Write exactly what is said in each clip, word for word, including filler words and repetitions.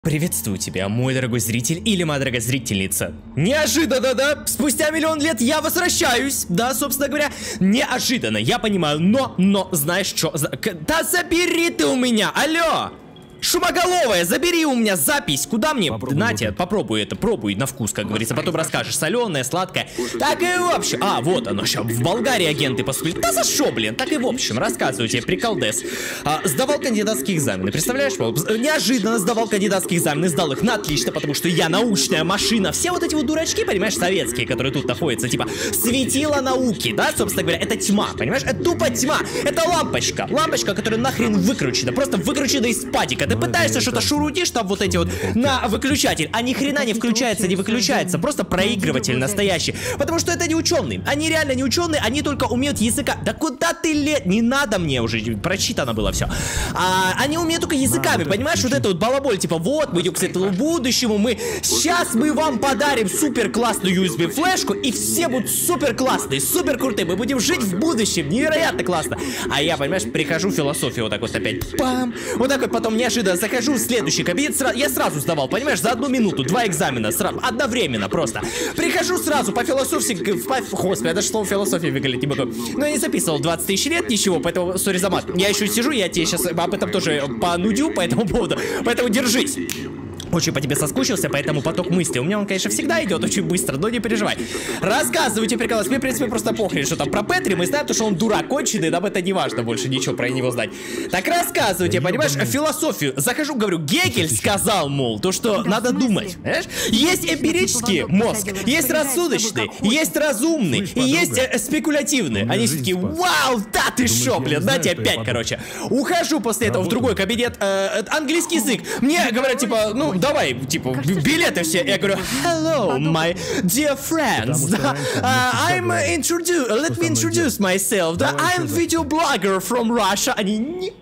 Приветствую тебя, мой дорогой зритель или моя дорогая зрительница. Неожиданно, да? Спустя миллион лет я возвращаюсь. Да, собственно говоря, неожиданно, я понимаю, но, но, знаешь что? Да забери ты у меня, алло! Шумоголовая, забери у меня запись. Куда мне? Попробуй, Натя, вот. попробуй это, пробуй на вкус, как говорится. Потом расскажешь, соленое, сладкое. Так и в общем. А, вот оно, сейчас в Болгарии агенты поступили. Да за шо, блин? Так и в общем, рассказываю тебе, приколдес. А, сдавал кандидатские экзамены, представляешь? Неожиданно сдавал кандидатские экзамены, сдал их на отлично, потому что я научная машина. Все вот эти вот дурачки, понимаешь, советские, которые тут находятся, типа, светило науки, да, собственно говоря, это тьма, понимаешь? Это тупо тьма. Это лампочка. Лампочка, которая нахрен выключена. Просто выключена из падика. Ты пытаешься что-то шурудишь там вот эти вот на выключатель, а ни хрена не включается, не выключается, просто проигрыватель настоящий, потому что это не ученые, они реально не ученые, они только умеют языка. Да куда ты лет, не надо мне уже, прочитано было все. А, они умеют только языками, понимаешь, вот это вот балаболь, типа вот мы идем к светлому будущему, мы сейчас мы вам подарим супер классную ю эс би флешку и все будут супер классные, супер крутые, мы будем жить в будущем, невероятно классно. А я, понимаешь, прихожу в философию вот так вот опять, пам, вот так вот потом неожиданно захожу в следующий кабинет, сразу, я сразу сдавал, понимаешь, за одну минуту, два экзамена, сразу, одновременно просто. Прихожу сразу по философии, по, господи, я даже слово философия выговорить не могу. Но я не записывал двадцать тысяч лет, ничего, поэтому, сори за мат. Я еще сижу, я тебе сейчас об этом тоже понудю по этому поводу, поэтому держись. Очень по тебе соскучился, поэтому поток мысли. У меня он, конечно, всегда идет очень быстро, но не переживай. Рассказывайте, приколос. Мне, в принципе, просто похрен, что там про Петри. Мы знаем, то, что он дурак конченый, нам это не важно больше ничего про него знать. Так рассказывайте, понимаешь, философию. Захожу, говорю, Гегель сказал, мол, то, что надо думать. Понимаешь? Есть эмпирический мозг, есть рассудочный, есть разумный и есть э, спекулятивный. Они все такие, вау, да ты шо, блин, на тебе опять, короче. Ухожу после этого в другой кабинет, э, английский язык. Мне говорят, типа, ну, давай, типа, билеты все. Я говорю, hello, my dear friends. Да, uh, I'm introduce, let me introduce myself. Да, I'm video blogger from Russia. Они не...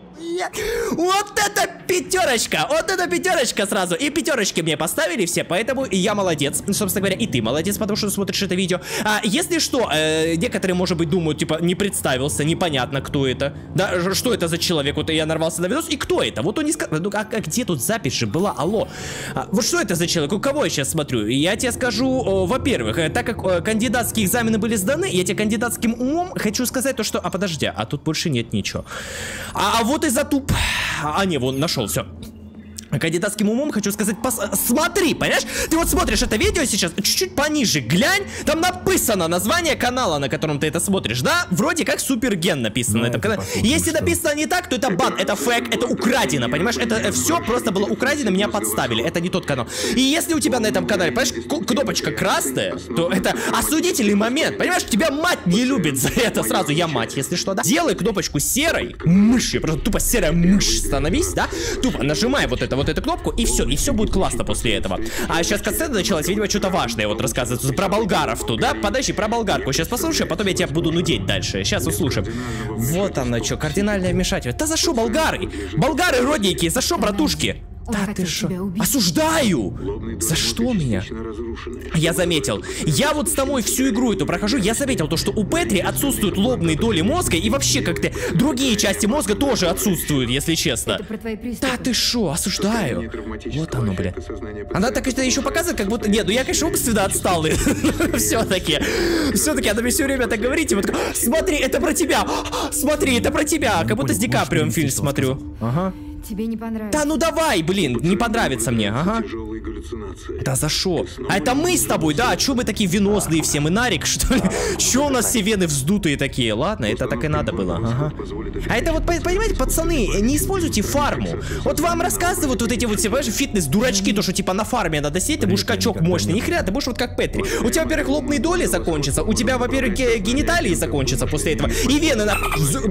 Вот это пятерочка, вот это пятерочка сразу. И пятерочки мне поставили все, поэтому я молодец. Собственно говоря, и ты молодец, потому что смотришь это видео. А если что, э, некоторые, может быть, думают, типа, не представился, непонятно, кто это. Да, что это за человек? Вот я нарвался на видос, и кто это? Вот он не сказал. Ну, а, а где тут запись же была? Алло. А, вот что это за человек? У кого я сейчас смотрю? Я тебе скажу, во-первых, э, так как э, кандидатские экзамены были сданы, я тебе кандидатским умом хочу сказать то, что... А подожди, а тут больше нет ничего. А, а вот и за туп. А, не, вон, нашел, все. Кандидатским умом хочу сказать, пос... смотри, понимаешь? Ты вот смотришь это видео сейчас, чуть-чуть пониже глянь, там написано название канала, на котором ты это смотришь, да? Вроде как Суперген написано ну, на этом канале. Если что? Написано не так, то это бан, это фейк, это украдено, понимаешь? Это все просто было украдено, меня подставили, это не тот канал. И если у тебя на этом канале, понимаешь, кнопочка красная, то это осудительный момент, понимаешь? Тебя мать не любит за это сразу, я мать, если что, да? Делай кнопочку серой, мышью, просто тупо серая мышь становись, да? Тупо нажимай вот это вот эту кнопку, и все, и все будет классно после этого. А сейчас касцена началась, видимо, что-то важное вот рассказывается про болгаров тут, да? Подожди, про болгарку сейчас послушай, а потом я тебя буду нудеть дальше. Сейчас услышим. Вот оно что, кардинальное вмешательство. Да за шо болгары? Болгары родненькие, за шо, братушки? Да ты шо? Осуждаю! За что меня? Я заметил. Я вот с тобой всю игру эту прохожу, я заметил то, что у Петри отсутствуют лобные доли мозга, и вообще как-то другие части мозга тоже отсутствуют, если честно. Да ты шо? Осуждаю. Вот оно, бля. Она так это еще показывает, как будто... Нет, ну я, конечно, умственно отсталый. Все-таки. Все-таки она мне все время так говорит, и вот смотри, это про тебя. Смотри, это про тебя. Как будто с Ди Каприо фильм смотрю. Ага. Тебе не понравится. Да ну давай, блин, не понравится мне, ага. Да за шо? А это мы с тобой, да? А чё мы такие венозные все? Мы нарик, что ли? Чё у нас все вены вздутые такие? Ладно, это так и надо было, ага. А это вот, понимаете, пацаны, не используйте фарму. Вот вам рассказывают вот эти вот все, понимаешь, фитнес-дурачки, то, что типа на фарме надо сидеть, ты будешь качок мощный. Ни хрена, ты будешь вот как Петри. У тебя, во-первых, лобные доли закончатся, у тебя, во-первых, гениталии закончатся после этого, и вены на...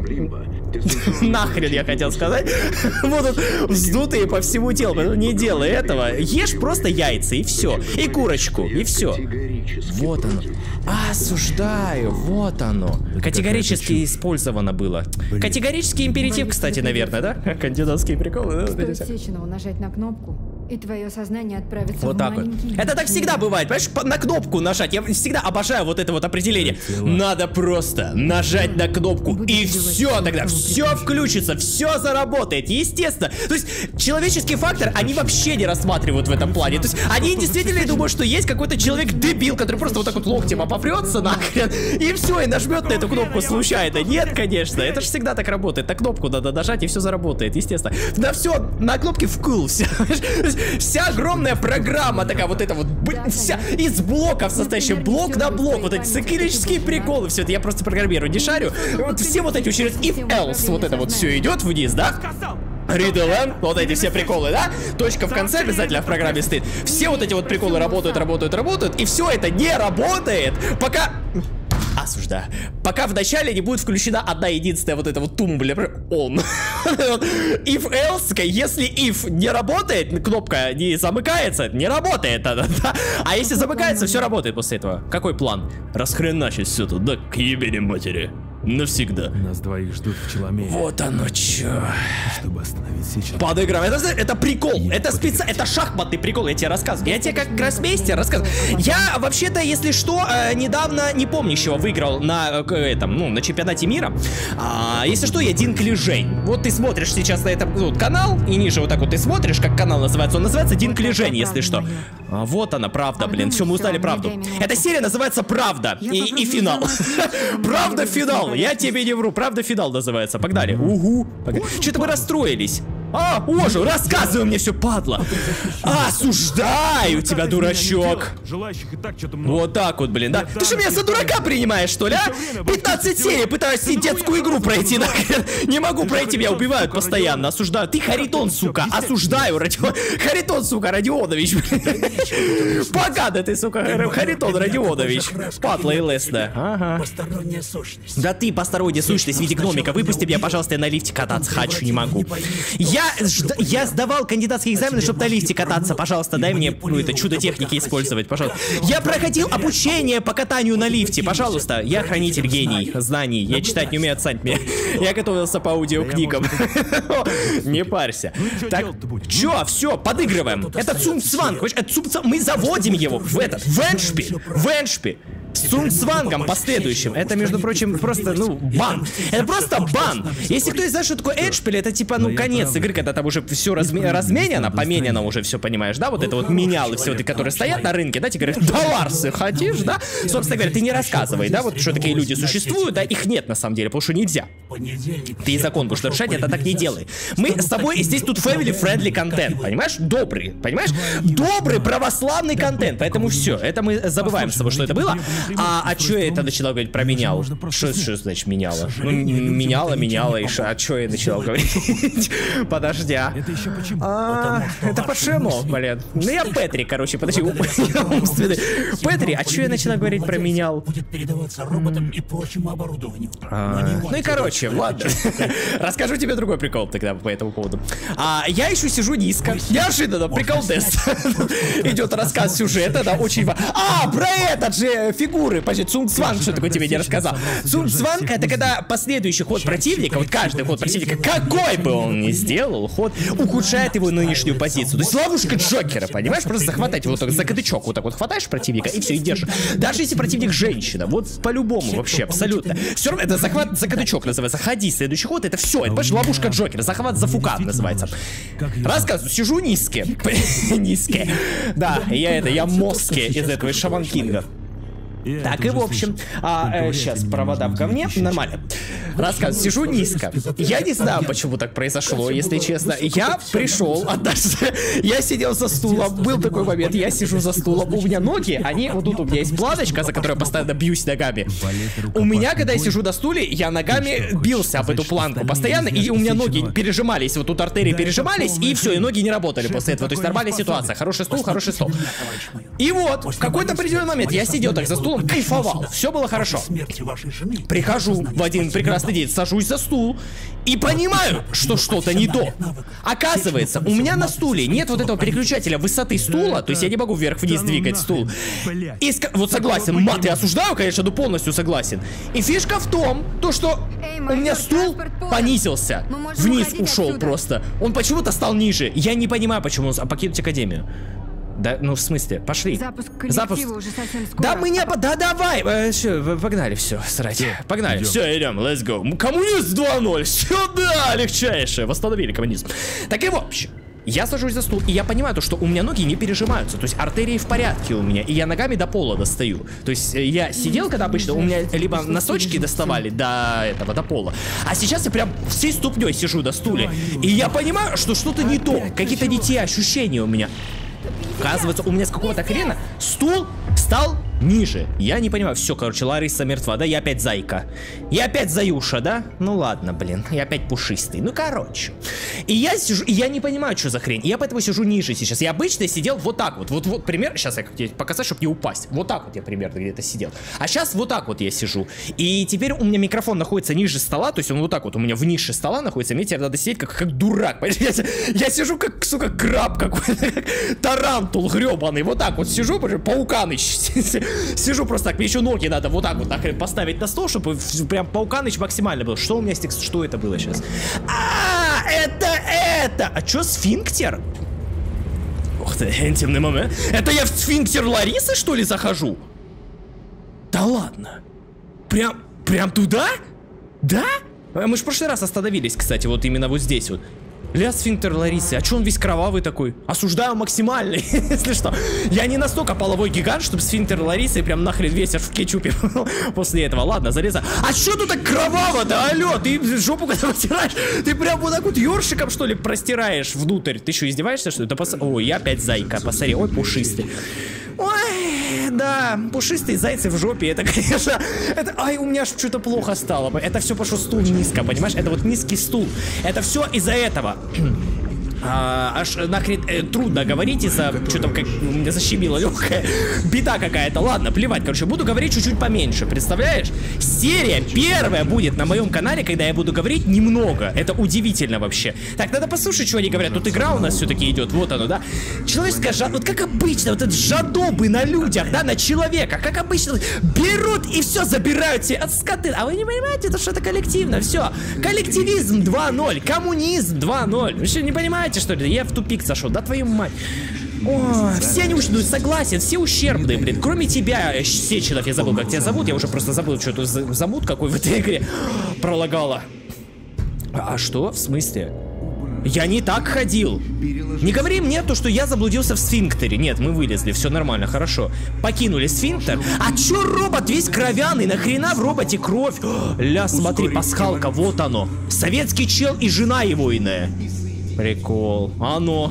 Нахрен я хотел сказать. Будут вздутые по всему телу. Не делай этого. Ешь просто яйца и все. И курочку, и все. Вот оно. Осуждаю. Вот оно. Категорически использовано было. Категорический императив, кстати, наверное, да? Кандидатские приколы, да? Стоит Сеченову нажать на кнопку, И твое сознание отправится Вот в так вот. маленький Это так мир. всегда бывает, понимаешь, по- на кнопку нажать. Я всегда обожаю вот это вот определение. Надо просто нажать на кнопку, и все тогда, все включится, все заработает, естественно. То есть человеческий фактор они вообще не рассматривают в этом плане. То есть они действительно думают, что есть какой-то человек-дебил, который просто вот так вот локтем обопрется нахрен, и все, и нажмет на эту кнопку случайно. Нет, конечно, это же всегда так работает. На кнопку надо нажать, и все заработает, естественно. На все, на кнопке вкл, вся, вся огромная программа такая вот эта вот, вся из блоков состоящая, блок на блок, вот эти циклические приколы, все это я просто программирую, не шарю. Вот все вот эти через if else, вот это вот все идет вниз, да? Riddle, вот эти все приколы, да? Точка в конце обязательно в программе стоит. Все вот эти вот приколы работают, работают, работают, и все это не работает, пока... Осуждаю. Пока в начале не будет включена одна единственная вот эта вот тумблер он. If else, если if не работает, кнопка не замыкается, не работает. А если замыкается, все работает после этого. Какой план? Расхреначить все тут, да, к ебени матери. Навсегда. Нас двоих ждут в Челомере. Вот оно чё. Чтобы остановить сейчас. Подыграем. Это, это прикол. Это специ... Это шахматный прикол, я тебе рассказываю. Я тебе как гроссмейстер рассказываю. Я вообще-то, если что, э, недавно не помню чего выиграл на э, этом, ну, на чемпионате мира. А, если что, я Дин Клижей. Вот ты смотришь сейчас на этот вот канал, и ниже вот так вот ты смотришь, как канал называется. Он называется Дин Клижень, если что. А, вот она, правда, блин. Все, мы узнали правду. Эта серия называется «Правда». И, и финал. Правда, финал. Я тебе не вру, правда финал называется. Погнали. Угу. Что-то мы расстроились. А, ожил, рассказывай мне все, падла. Осуждаю тебя, дурачок. Желающих и так что-то много. Вот так вот, блин, да? Ты что, меня за дурака принимаешь, что ли, а? пятнадцать серий пытаюсь детскую игру пройти, нахрен. Не могу пройти, меня убивают постоянно. Осуждаю. Ты Харитон, сука, осуждаю, Родион. Харитон, сука, Родионович, блин. Погано ты, сука, Харитон Родионович. Падла и лесная. Ага. Да ты, посторонняя сущность в виде гномика. Выпусти меня, пожалуйста, я на лифте кататься хочу, не могу. Я, жд... я сдавал кандидатские экзамены, чтобы на лифте кататься. Пожалуйста, дай мне, ну, это чудо техники использовать, пожалуйста. Я проходил обучение по катанию на лифте, пожалуйста. Я хранитель гений знаний. Я читать не умею, отстань меня. Я готовился по аудиокнигам. Не парься. Так, чё, все, подыгрываем. Это Цунцванг, мы заводим его в этот, в Эншпи, в Эншпи. С Цунцвангом последующим. Это, между прочим, просто, ну, бан. Это просто бан. Если кто не знает, что такое Эндшпиль, это типа, ну, конец игры, когда там уже все разме разменено, поменено уже все, понимаешь, да? Вот это вот менялы все, вот, которые стоят на рынке, да, тебе говорят, долларсы хотишь, да? Собственно говоря, ты не рассказывай, да, вот что такие люди существуют, да, их нет на самом деле, потому что нельзя. Ты закон будешь нарушать, это так не делай. Мы с тобой здесь тут family-friendly контент, понимаешь? Добрый, понимаешь? Добрый православный контент, поэтому все, это мы забываем с тобой, что это было. А, а чё я это начала говорить про менял? Что, что значит меняла? Ну, меняла, меняла, и шо, а чё я начала говорить? Подожди, а? Это еще почему? А, это почему, блин? Ну я Петри, короче, подожди, умственный. Петри, а чё я начала говорить про менял? Будет передаваться роботам и прочему оборудованию. Ну и короче, ладно. Расскажу тебе другой прикол тогда по этому поводу. А, я еще сижу низко. Неожиданно, прикол-тест. Идет рассказ сюжета, да, очень важно. А, про этот же фигуры. Подожди, Цунцванг, что такое тебе не рассказал? Цунцванг это когда последующий ход противника, вот каждый ход противника, какой бы он ни сделал ход, ухудшает его нынешнюю позицию. То есть ловушка Джокера, понимаешь? Просто захватать его так за кадычок, вот так вот хватаешь противника и все, и держишь. Даже если противник женщина, вот по-любому вообще, абсолютно. Все равно это захват за кадычок называется. Ходи, следующий ход, это все, это, понимаешь, ловушка Джокера, захват за фукан называется. Рассказываю, сижу низкие. Низкие. Да, я это, я мозги из этого, из Шаман Кинга. Так, и в общем, а, э, сейчас провода в говне, нормально. Рассказ, сижу низко. Я не знаю, почему так произошло, если честно. Я пришел однажды, я сидел за стулом, был такой момент, я сижу за стулом, у меня ноги, они, вот тут у меня есть планочка, за которую я постоянно бьюсь ногами. У меня, когда я сижу на стуле, я ногами бился об эту планку постоянно, и у меня ноги пережимались, вот тут артерии пережимались, и все, и ноги не работали после этого. То есть нормальная ситуация, хороший стул, хороший стол. И вот, в какой-то определенный момент я сидел так за стулом, кайфовал, все было хорошо. Прихожу в один прекрасный день, сажусь за стул и понимаю, что что-то не то. Оказывается, у меня на стуле нет вот этого переключателя высоты стула, то есть я не могу вверх-вниз двигать стул. И вот согласен, мат я осуждаю, конечно, но полностью согласен. И фишка в том, то что у меня стул понизился, вниз ушел просто. Он почему-то стал ниже. Я не понимаю, почему он покинуть академию. Да, ну в смысле, пошли. Запуск коллектива уже совсем скоро. Да мы не... Да давай, э, все, погнали, все, срать. Погнали, все, идем, let's go. Коммунист два ноль, сюда, легчайшее. Восстановили коммунизм. Так и в общем, я сажусь за стул, и я понимаю то, что у меня ноги не пережимаются. То есть артерии в порядке у меня, и я ногами до пола достаю. То есть я сидел, когда обычно у меня либо носочки доставали до этого, до пола. А сейчас я прям всей ступней сижу до стуле. И я понимаю, что что-то не то. Какие-то не те ощущения у меня. Оказывается, у меня с какого-то хрена стул стал ниже. Я не понимаю. Все, короче, Лариса мертва, да? Я опять зайка. Я опять заюша, да? Ну ладно, блин. Я опять пушистый. Ну, короче. И я сижу, и я не понимаю, что за хрень. И я поэтому сижу ниже сейчас. Я обычно сидел вот так вот. Вот, вот, пример. Сейчас я тебе показать, чтобы не упасть. Вот так вот я примерно где-то сидел. А сейчас вот так вот я сижу. И теперь у меня микрофон находится ниже стола. То есть он вот так вот у меня в нише стола находится. Мне теперь надо сидеть как, как дурак. Я, я сижу как, сука, краб какой-то. Как тарантул гребаный. Вот так вот сижу, пауканыч. Сижу просто так, мне еще ноги надо вот так вот нахрен поставить на стол, чтобы прям пауканыч максимально был. Что у меня с текстом? Что это было сейчас? А, это это! А что, сфинктер? Ух ты, интимный момент. Это я в сфинктер Ларисы, что ли, захожу? Да ладно. Прям, прям туда? Да? Мы же в прошлый раз остановились, кстати, вот именно вот здесь вот. Ля сфинктер Ларисы, а чё он весь кровавый такой? Осуждаю максимально, если что. Я не настолько половой гигант, чтобы сфинктер Ларисы прям нахрен весишь в кетчупе после этого. Ладно, зареза. А чё тут так кроваво-то, алё? Ты жопу когда вытираешь, ты прям вот так вот ёршиком, что ли, простираешь внутрь. Ты что, издеваешься, что ли? Да пос... Ой, я опять зайка, посмотри, ой, пушистый. Ой, да, пушистые зайцы в жопе, это, конечно, это, ай, у меня аж что-то плохо стало. Это все пошло стул низко, понимаешь? Это вот низкий стул. Это все из-за этого. А, аж нахрен э, трудно говорить из-за что там как у меня защемило легкая беда какая-то. Ладно, плевать, короче, буду говорить чуть-чуть поменьше. Представляешь? Серия первая будет на моем канале, когда я буду говорить немного. Это удивительно вообще. Так, надо послушать, что они говорят. Тут игра у нас все-таки идет. Вот оно, да? Человеческая жадоба. Вот как обычно, вот это жадобы на людях, да, на человека. Как обычно берут и все забирают себе от скоты. А вы не понимаете, это что-то коллективно. Все. Коллективизм два ноль. Коммунизм два ноль. Вы что, не понимаете? Что ли? Я в тупик зашел, да твою мать. О, все они ущербные, согласен, все ущербные, блин. Кроме тебя, Сеченов, я забыл, как тебя зовут. Я уже просто забыл, что тут замут какой в этой игре пролагала. А что? В смысле? Я не так ходил. Не говори мне то, что я заблудился в сфинктере. Нет, мы вылезли, все нормально, хорошо. Покинули сфинктер. А чё робот весь кровяный? Нахрена в роботе кровь? Ля, смотри, пасхалка, вот оно. Советский чел и жена его иная. Прикол. Оно.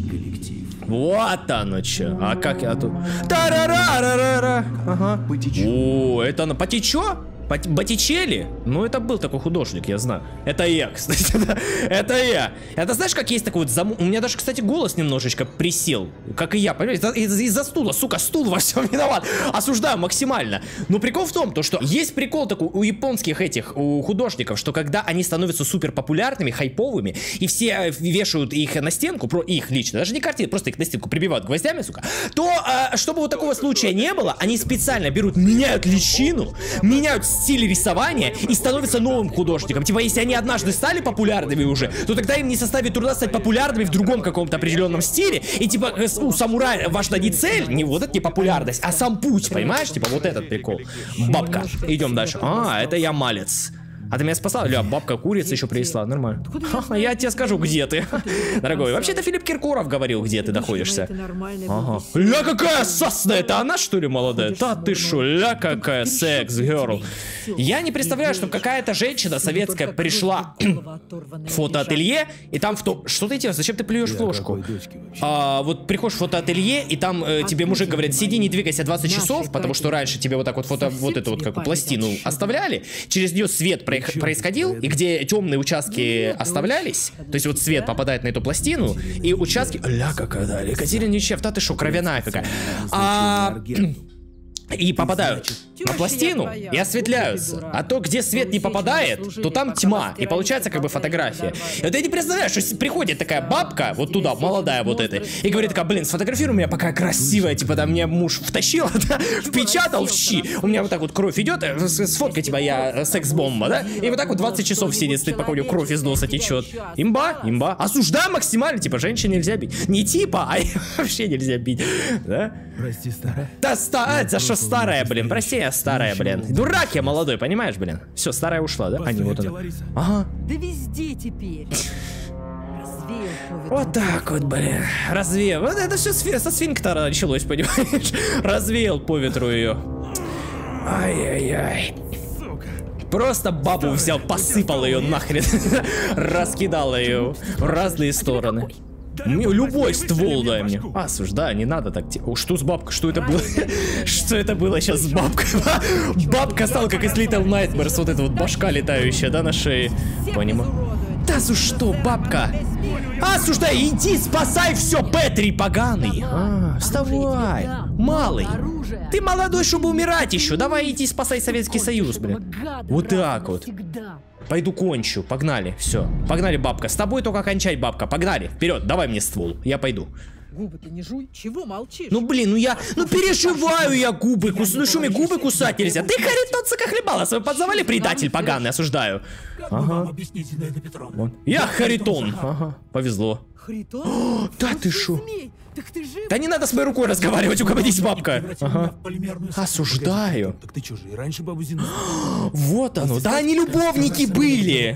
Вот оно че. А как я тут? Тарарарарара. Ага. О, это оно. Потечё? Боттичелли? Ну, это был такой художник, я знаю. Это я, кстати, да. Это я. Это знаешь, как есть такой вот зам... У меня даже, кстати, голос немножечко присел. Как и я, понимаете? Из-за из стула, сука, стул во всем виноват. Осуждаю максимально. Но прикол в том, то, что есть прикол такой у японских этих, у художников, что когда они становятся супер популярными, хайповыми, и все вешают их на стенку, про их лично, даже не картины, просто их на стенку прибивают гвоздями, сука, то, а, чтобы вот такого случая не было, они специально берут, меняют личину, меняют стиль рисования и становятся новым художником. Типа, если они однажды стали популярными уже, то тогда им не составит труда стать популярными в другом каком-то определенном стиле. И типа, у самурая важна не цель, не вот эта не популярность, а сам путь, понимаешь? Типа, вот этот прикол. Бабка. Идем дальше. А, это я малец. А ты меня спасал? Ля, бабка курица еще принесла, нормально. Ха, я тебе скажу, где ты. Дорогой, вообще-то Филипп Киркоров говорил, где ты находишься. Ага. Ля, какая сосна, это она, что ли, молодая? Да ты шо, ля, какая секс-герл. Я не представляю, что какая-то женщина советская пришла в фотоателье, и там в то... Что ты делаешь? Зачем ты плюешь в ложку? А, вот приходишь в фотоателье, и там э, тебе мужик говорит, сиди, не двигайся двадцать часов, потому что раньше тебе вот так вот фото... Вот эту вот как пластину оставляли, через нее свет проехал. Происходил, и где темные участки оставлялись, то есть вот свет попадает на эту пластину, и участки... Ля, какая, да, Екатерина Нечев, да ты шо, кровяная какая. А... и попадают на пластину и осветляются. А то, где свет не попадает, то там тьма. И получается как бы фотография. И вот я не представляю, что приходит такая бабка, вот туда, молодая вот эта, и говорит такая, блин, сфотографируй меня, пока красивая, типа там мне муж втащил, впечатал в щи. У меня вот так вот кровь идет, сфоткай, типа я секс-бомба, да? И вот так вот двадцать часов сидит, стоит, пока у него кровь из носа течет. Имба, имба. Осуждаем максимально, типа женщин нельзя бить. Не типа, а вообще нельзя бить. Да? Прости, старая. Да, ста... за что старая, блин? Прости, я старая, блин. Дурак я молодой, понимаешь, блин? Все, старая ушла, да? А не вот она. Ага. Да везде теперь. Развеял по ветру. Вот так вот, блин. Развеял. Вот это все со сфинктера началось, понимаешь? Развеял по ветру ее. Ай-яй-яй. Просто бабу взял, посыпал ее нахрен. Раскидал ее в разные стороны. Любой ствол дай мне. Осуждаю, не надо так. О, что с бабкой? Что это было? Что это было сейчас с бабкой? Бабка стала как из Little Nightmares, вот эта вот башка летающая, да, на шее. Понимаю. Да за что, бабка? Осуждай, иди спасай все, Петри поганый. А, вставай, малый. Ты молодой, чтобы умирать еще. Давай иди спасай Советский Союз, блин. Вот так вот. Пойду кончу, погнали, все. Погнали, бабка. С тобой только кончать, бабка. Погнали, вперед, давай мне ствол. Я пойду. Губы ты не жуй, чего молчишь? Ну блин, ну я, ну переживаю я губы кусаю. Ну что мне губы кусать нельзя? Ты Харитон Сокохлебала, свой подзавали, предатель поганый, осуждаю. Ага. Вот. Я Харитон. Ага, повезло. Харитон? О, да ты шо? Так ты жив? Да не надо с моей рукой разговаривать, угомонись, бабка. Ага. Осуждаю. Так ты что же, и раньше бабу Зину? Вот оно, да они любовники были.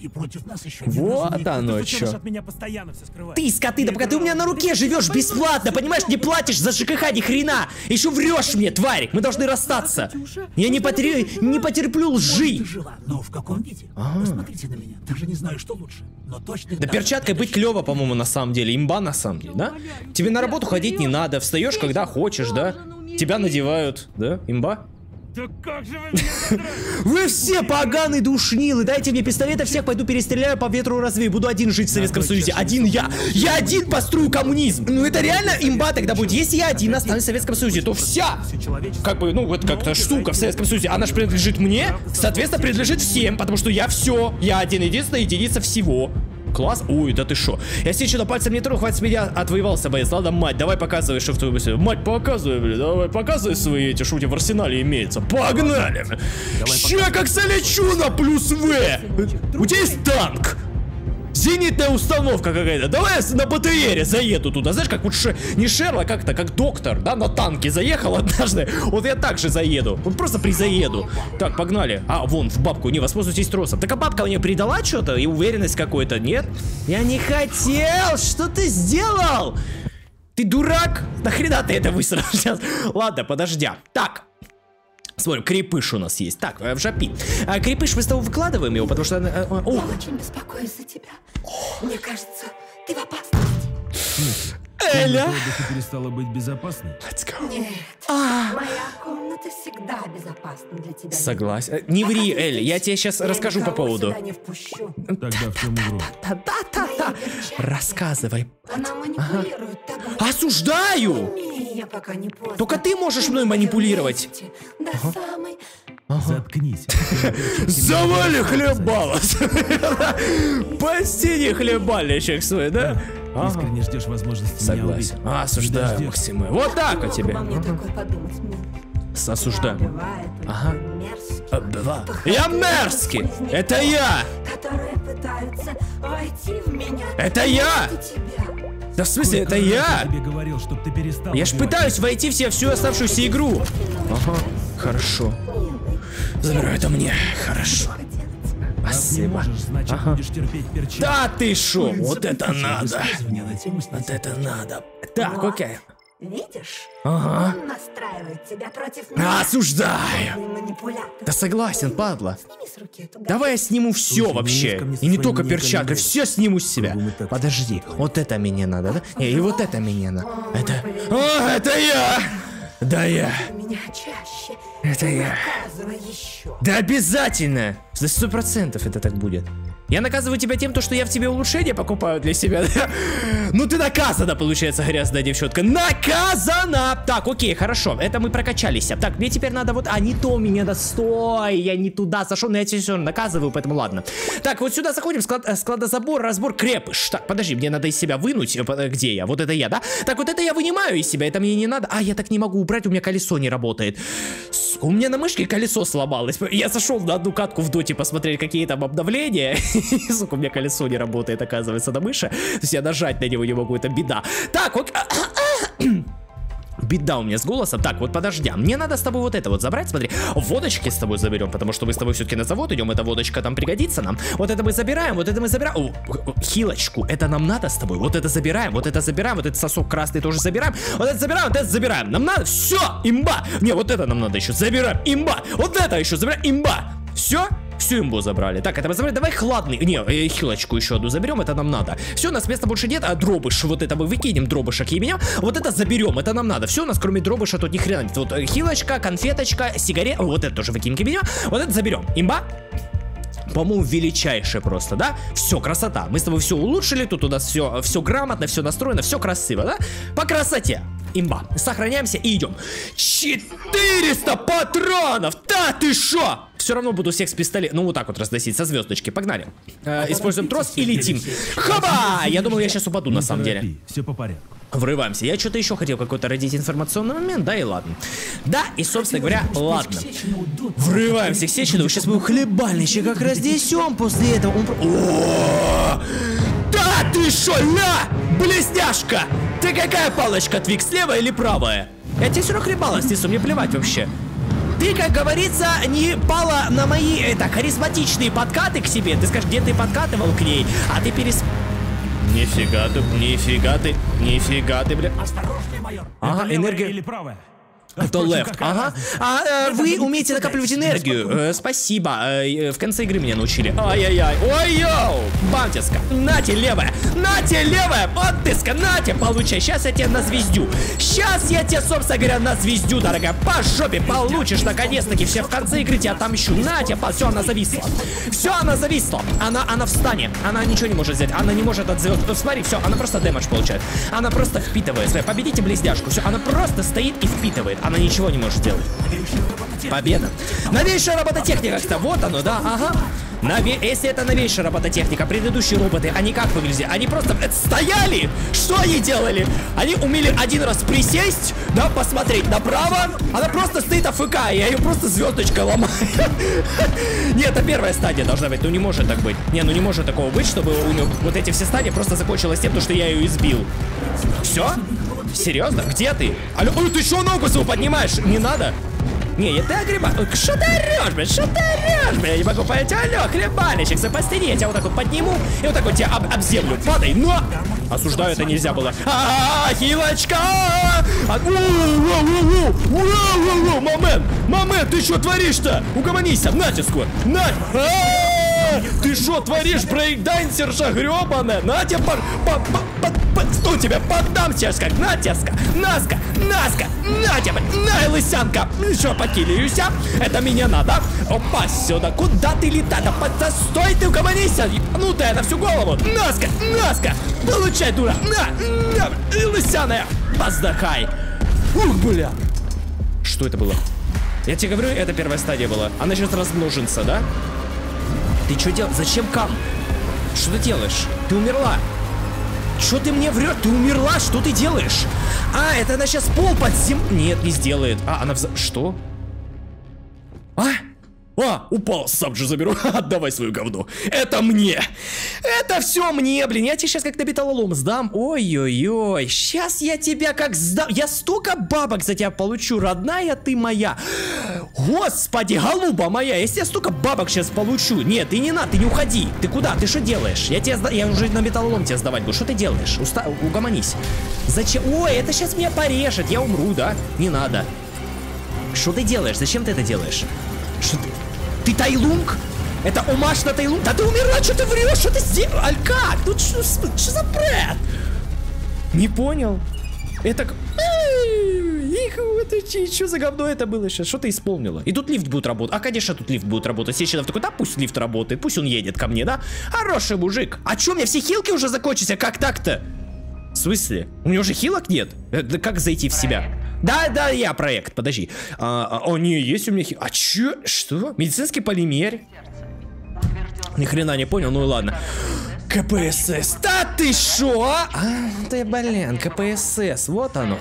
Вот оно что. Ты, скоты, да пока ты у меня на руке живешь бесплатно, понимаешь, не платишь за ЖКХ ни хрена. Еще врешь мне, тварь, мы должны расстаться. Я не, потер... не потерплю лжи. Но в каком виде? Посмотрите на меня, даже не знаю, что лучше. Но точно. Да перчаткой быть клево, по-моему, на самом деле. Имба на самом деле, да? Тебе на работу ходить не надо, встаешь, когда хочешь, да? Тебя надевают, да? Имба? Да как же вы меня Вы все поганые душнилы. Дайте мне пистолет, я всех пойду перестреляю, по ветру развею. Буду один жить в Советском Союзе. Один я. Я один построю коммунизм. Ну это реально имба тогда будет. Если я один останусь в Советском Союзе, то вся, как бы, ну вот как-то штука в Советском Союзе, она же принадлежит мне, соответственно, принадлежит всем, потому что я все. Я один единственная единица всего. Класс? Ой, да ты шо? Я себе что-то пальцем не тру, хватит с меня отвоевался, боец. Ладно, мать, давай показывай, что в твоем мысли. Мать, показывай, блин, давай показывай свои эти, что у тебя в арсенале имеется. Погнали! Ща как залечу на плюс В! У тебя есть танк! Зенитная установка какая-то. Давай я на БТРе заеду туда. Знаешь, как вот ше... не Шерлок, как-то, как доктор, да, на танке заехал однажды. Вот я так же заеду. Вот просто призаеду. Так, погнали. А, вон, в бабку, не воспользуйтесь тросом. Так а бабка мне придала что-то и уверенность какой-то, нет? Я не хотел! Что ты сделал? Ты дурак? Нахрена ты это высрал сейчас? Ладно, подожди. Так. Смотрим, крепыш у нас есть. Так, в жопи. А, крепыш, мы с тобой выкладываем его, потому что... А, а, о. Я очень беспокоюсь за тебя. Мне кажется, ты в опасности. Эля! Ты перестала быть безопасной? Let's go. Нет, А. моя комната всегда безопасна для тебя. Согласен. Не ври, Эль, я тебе сейчас Я расскажу по никого поводу. сюда не впущу. Тогда в чем угроза? Да-да-да-да. Рассказывай. Она манипулирует тобой. Осуждаю! Умей, я пока не поздно. Только ты можешь мной манипулировать. До самой... Заткнись. Завали хлебала! По стене хлебальничек свой, да? Искренне ждешь возможности меня Согласен. убить. А, осуждаю, Подожди. Максим. Вот так о тебе. Обо мне такое подумать мне. Осуждаю. Бывает Ага. мерзкий. А, быва. Я мерзкий! Это я! Которые пытаются войти в меня. Это я! У тебя. Да в смысле, это Сколько раз я! тебе говорил, чтоб ты перестал Я ж убивать пытаюсь войти в всю оставшуюся игру. Ага, хорошо. Забираю это мне. Хорошо. Раз не Спасибо. можешь, значит, Ага. будешь терпеть перчатки. Да ты шо? Вот это надо. Высказывания на тему снятия. Вот это надо. Так, окей. Видишь? Ага. Он настраивает тебя против меня. Осуждаю. Манипулятор. Да согласен, падла. Сними с руки эту Давай я сниму все Слушай, вообще. не лезь ко мне со И не своими только некоторыми перчатки, играми. все сниму с себя. Кругом и так Подожди, вот это мне надо, да? Не, и вот это мне надо. Это... О, это я! Да я. меня чаще. Это я. Показывай еще. Да обязательно! За сто процентов это так будет. Я наказываю тебя тем, то, что я в тебе улучшение покупаю для себя. Ну ты наказана, получается, грязная девчонка. Наказана! Так, окей, хорошо. Это мы прокачались. Так, мне теперь надо вот... А, не то мне да стой. Я не туда зашел, но я тебя все равно наказываю, поэтому ладно. Так, вот сюда заходим. Склад... Складозабор, разбор, крепыш. Так, подожди, мне надо из себя вынуть. Где я? Вот это я, да? Так, вот это я вынимаю из себя. Это мне не надо. А, я так не могу убрать, у меня колесо не работает. У меня на мышке колесо сломалось. Я зашел на одну катку в доте посмотреть, какие там обновления. И, сука, у меня колесо не работает, оказывается, на мыши. То есть я нажать на него не могу, это беда. Так, вот... Беда у меня с голосом. Так, вот подожди, мне надо с тобой вот это вот забрать, смотри. Водочки с тобой заберем, потому что мы с тобой все-таки на завод идем. Эта водочка там пригодится нам. Вот это мы забираем, вот это мы забираем. О, хилочку, это нам надо с тобой. Вот это забираем, вот это забираем, вот этот сосок красный тоже забираем. Вот это забираем, вот это забираем. Нам надо, все, имба. Не, вот это нам надо еще, забираем, имба. Вот это еще забираем, имба. Все? Всю имбу забрали. Так, это мы забрали. Давай хладный. Не, э, хилочку еще одну заберем. Это нам надо. Все, у нас места больше нет. А дробыш. Вот это мы выкинем. Дробышек и меня. Вот это заберем. Это нам надо. Все, у нас кроме дробыша тут ни хрена нет. Вот э, хилочка, конфеточка, сигарет. Вот это тоже выкинем меня. Вот это заберем. Имба. По-моему, величайшее просто, да? Все, красота. Мы с тобой все улучшили. Тут у нас все, все грамотно, все настроено, все красиво, да? По красоте. Имба. Сохраняемся и идем. четыреста патронов! Да ты шо? Все равно буду всех с пистолета. Ну, вот так вот разносить со звездочки. Погнали. Э, используем трос и летим. Хоба! Я думал, я сейчас упаду, на самом деле. Все по порядку. Врываемся. Я что-то еще хотел какой-то родить информационный момент, да и ладно. Да, и, собственно говоря, ладно. Врываемся к Сеченову. Сейчас мы у хлебальнича как разнесем после этого. Он... О! Да ты шо, ля! Блестяшка! Ты какая палочка, Твикс, левая или правая? Я тебе все равно хлебала снесу, мне плевать вообще. Ты, как говорится, не пала на мои, это, харизматичные подкаты к себе. Ты скажешь, где ты подкатывал к ней, а ты перес... Нифига ты, нифига ты, нифига ты, бля. Осторожней, майор. Ага, энергия... Или правая? Это left, ага. А, э, вы умеете накапливать энергию. Э, спасибо. Э, в конце игры меня научили. Ай-яй-яй. Ой-йоу. Бамтиска. Нате, левая. Нате, левая. Вот тыска. Нате, получай. Сейчас я тебя на звездю. Сейчас я тебя, собственно говоря, на звездю, дорогая. По жопе получишь, наконец-таки. Все в конце игры тебя отомщу. Нате, все, она зависла. Все, она зависла. Она, она встанет. Она ничего не может сделать. Она не может от звезд. Смотри, все, она просто дэмэдж получает. Она просто впитывает. Победите блестяшку. Все, она просто стоит и впитывает. Она ничего не может сделать. Победа. Новейшая робототехника, кстати. Вот оно, да, ага. Нове... Если это новейшая робототехника, предыдущие роботы, они как выглядели? Они просто стояли. Что они делали? Они умели один раз присесть, да, посмотреть направо. Она просто стоит АФК, и я ее просто звездочкой ломаю. Нет, это первая стадия должна быть. Ну не может так быть. Не, ну не может такого быть, чтобы у нее вот эти все стадии просто закончилось тем, что я ее избил. Все? Серьезно? Где ты? Алло, ой, ты что ногу свою поднимаешь? Не надо. Не, я ты огребаешь. Что ты орешь, блядь? Что ты орешь, блядь? Я не могу понять. Алло, хлебальничек, запастери. Я тебя вот так вот подниму и вот так вот тебя об, об землю. Падай, но... Осуждаю, это нельзя было. А-а-а, хилочка! Момент! Момент, ты что творишь-то? Угомонись, натиску! На! Ты что творишь, брейкдансерша гребаная? На тебе, по, по, по, по, по, что тебя, поддам сейчас как, на тяска, наска, наска, на тебе, на, лысянка, еще покилюся, это мне надо, опа, сюда, куда ты летать, да, стой, ты угомонись, ну ты на всю голову, наска, наска, получай, дура, на, на, лысяная, поздахай, ух, бля, что это было? Я тебе говорю, это первая стадия была, она сейчас размножится, да? Ты что делаешь? Зачем кам? Что ты делаешь? Ты умерла. Что ты мне врешь? Ты умерла? Что ты делаешь? А, это она сейчас пол под зем... Нет, не сделает. А, она вза... Что? А? А, упал, сам же заберу. Отдавай свою говно. Это мне. Это все мне, блин. Я тебе сейчас как на металлолом сдам. Ой-ой-ой. Сейчас я тебя как сдам. Я столько бабок за тебя получу, родная ты моя. Господи, голуба моя. Если я столько бабок сейчас получу. Нет, ты не надо, ты не уходи. Ты куда? Ты что делаешь? Я тебя сда... Я уже на металлолом тебя сдавать буду. Что ты делаешь? Уста... Угомонись. Зачем? Ой, это сейчас меня порежет. Я умру, да? Не надо. Что ты делаешь? Зачем ты это делаешь? Что ты... Ты Тайлунг? Это омаж на Тайлунг? Да ты умерла, что ты врешь? Что ты сделал? Аль как? Тут что за бред? Не понял. Это... Это что за говно это было сейчас? Что ты исполнила? И тут лифт будет работать. А, конечно, тут лифт будет работать. Сеченов такой, да, пусть лифт работает, пусть он едет ко мне, да? Хороший мужик. А чё, у меня все хилки уже закончились? А как так-то? В смысле? У меня уже хилок нет? Это как зайти в себя? Да, да, я проект, подожди. А, а, о, не, есть у меня хилок. А чё? Что? Медицинский полимер? Ни хрена не понял, ну и ладно. КПСС. Да ты шо? А, да блин, КПСС, вот оно.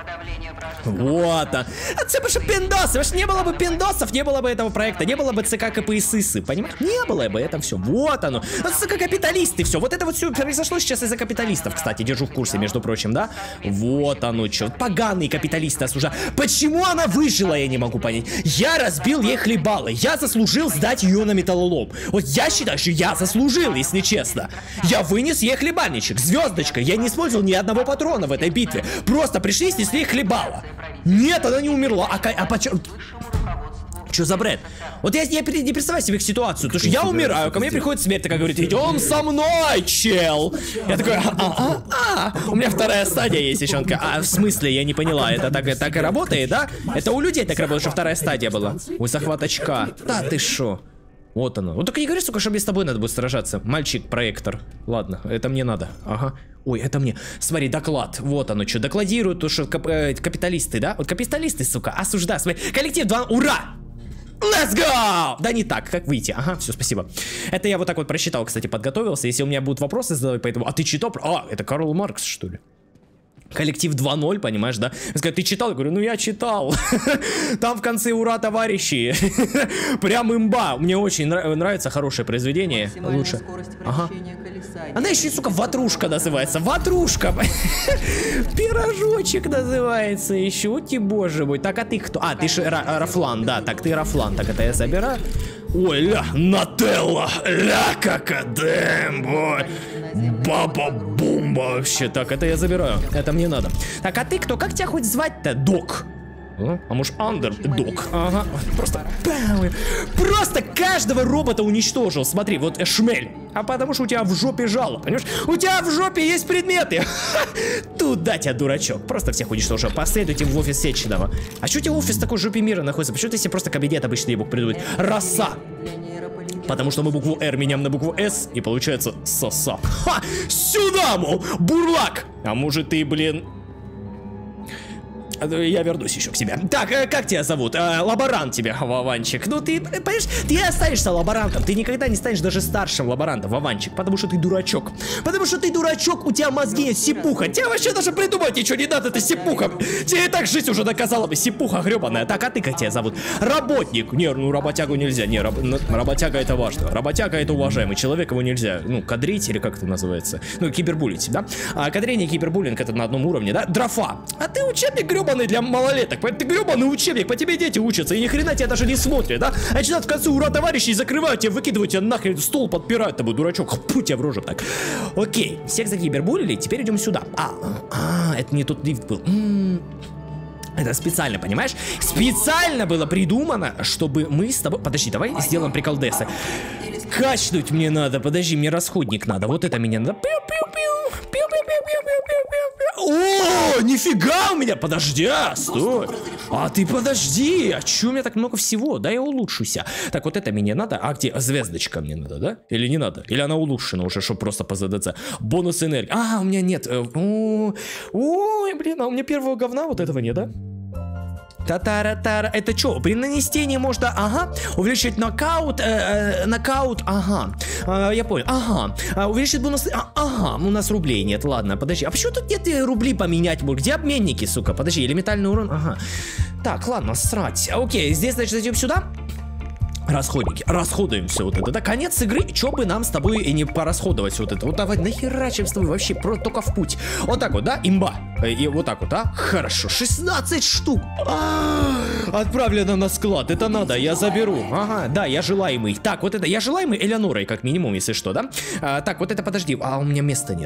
Вот он. А це бы пиндосы. Не было бы пиндосов, не было бы этого проекта, не было бы ЦК КПСС, понимаешь? Не было бы это все. Вот оно. ЦК капиталисты, все. Вот это вот все произошло сейчас из-за капиталистов, кстати, держу в курсе, между прочим, да? Вот оно, что. Поганые капиталисты осуждают. Почему она выжила, я не могу понять. Я разбил ей хлебало. Я заслужил сдать ее на металлолом. Вот я считаю, что я заслужил, если честно. Я вынес ей хлебальничек. Звездочка. Я не использовал ни одного патрона в этой битве. Просто пришли, снесли хлебало. Нет, она не умерла. А, а почему? Что за бред? Вот я, я не представляю себе их ситуацию. Потому что я умираю, ко мне приходит смерть, такая говорит, идем со мной, чел. Я такой, а-а-а. У меня вторая стадия есть, девчонка. А в смысле, я не поняла, это так, так и работает, да? Это у людей так работает, что вторая стадия была. Ой, захват очка. Да ты шо? Вот оно. Вот только не говори, сука, что мне с тобой надо будет сражаться. Мальчик-проектор. Ладно, это мне надо. Ага. Ой, это мне. Смотри, доклад. Вот оно что. Докладируют, то, что кап э, капиталисты, да? Вот капиталисты, сука, осуждают. Смотри, коллектив два. Ура! Let's go! Да не так, как выйти. Ага, все, спасибо. Это я вот так вот прочитал, кстати, подготовился. Если у меня будут вопросы задавать, поэтому... А ты читал? А, это Карл Маркс, что ли? Коллектив два ноль, понимаешь, да? Я сказал, ты читал? Я говорю, ну я читал. Там в конце ура, товарищи. Прям имба. Мне очень нрав нравится хорошее произведение. Лучше. Ага. Она еще, сука, ватрушка называется. Ватрушка. Пирожочек называется еще. Ути, боже мой. Так, а ты кто? А, ты же Рафлан, да. Так, ты Рафлан. Так, это я забираю. Ой, ля, Нателла. Ля, какадем, бой. Баба-бумба вообще. Так, это я забираю. Это мне надо. Так, а ты кто? Как тебя хоть звать-то? Док. А, а может, Андердок? Ага. Просто... Просто каждого робота уничтожил. Смотри, вот шмель. А потому что у тебя в жопе жало, понимаешь? У тебя в жопе есть предметы. Туда тебя, дурачок. Просто всех уничтожил. Последуйте в офис Сеченова. А что у тебя офис такой в жопе мира находится? Почему ты себе просто кабинет обычный не мог придумать? Роса. Потому что мы букву Р меняем на букву С, и получается соса. Ха! Сюда, мол, бурлак! А может ты, блин... Я вернусь еще к себе. Так, как тебя зовут? А, лаборант тебя, Вованчик. Ну ты, понимаешь, ты останешься лаборантом. Ты никогда не станешь даже старшим лаборантом, Вованчик. Потому что ты дурачок. Потому что ты дурачок, у тебя мозги нет, сипуха. Тебе вообще даже придумать ничего не надо, ты сипуха. Тебе и так жизнь уже доказала бы, сипуха гребаная. Так, а ты как тебя зовут? Работник. Не, ну работягу нельзя. Не, раб... работяга это важно. Работяга это уважаемый человек, его нельзя, ну, кадрить или как это называется. Ну, кибербулить, да? А кадрение и кибербуллинг это на одном уровне, да? Дрофа. А ты учебник гребаный для малолеток. Ты гребаный учебник, по тебе дети учатся, и ни хрена тебя даже не смотрят, да? А начинают в конце ура, товарищи, и закрывают тебя, выкидывают тебя нахрен, стол подпирают тобой, дурачок. Пу, тебя в рожу так. Окей, всех закибербулили, теперь идем сюда. А, а, это не тот лифт был. М-м-м. Это специально, понимаешь? Специально было придумано, чтобы мы с тобой... Подожди, давай сделаем приколдесы. Качнуть мне надо, подожди, мне расходник надо. Вот это мне надо. Пиу-пиу-пиу. Пиу-пиу-пиу-пиу-пиу-пиу. О, нифига у меня. Подожди, а, стой. А ты подожди. А чё у меня так много всего? Да я улучшуся. Так, вот это мне надо. А где? Звездочка мне надо, да? Или не надо? Или она улучшена уже, что просто по ЗДЦ? Бонус энергии. А, у меня нет. Ой, блин, а у меня первого говна вот этого нет, да? Та-та-ра-та-ра. Это что? При нанесении можно, ага, увеличить нокаут, э, э, нокаут, ага, э, я понял, ага, а, увеличить бонус, а, ага, у нас рублей нет, ладно, подожди, а почему тут нет рублей поменять, где обменники, сука, подожди, элементальный урон, ага, так, ладно, срать, окей, здесь, значит, зайдем сюда. Расходники. Расходуем все вот это. Да, конец игры. Че бы нам с тобой и не порасходовать все вот это. Вот давай нахерачим с тобой вообще про только в путь. Вот так вот, да? Имба. И вот так вот, а? Хорошо. шестнадцать штук. А-а-а! Отправлено на склад. Это надо. Я заберу. Ага, да, я желаемый. Так, вот это. Я желаемый Элеонорой, как минимум, если что, да? А, так, вот это подожди. А у меня места нет.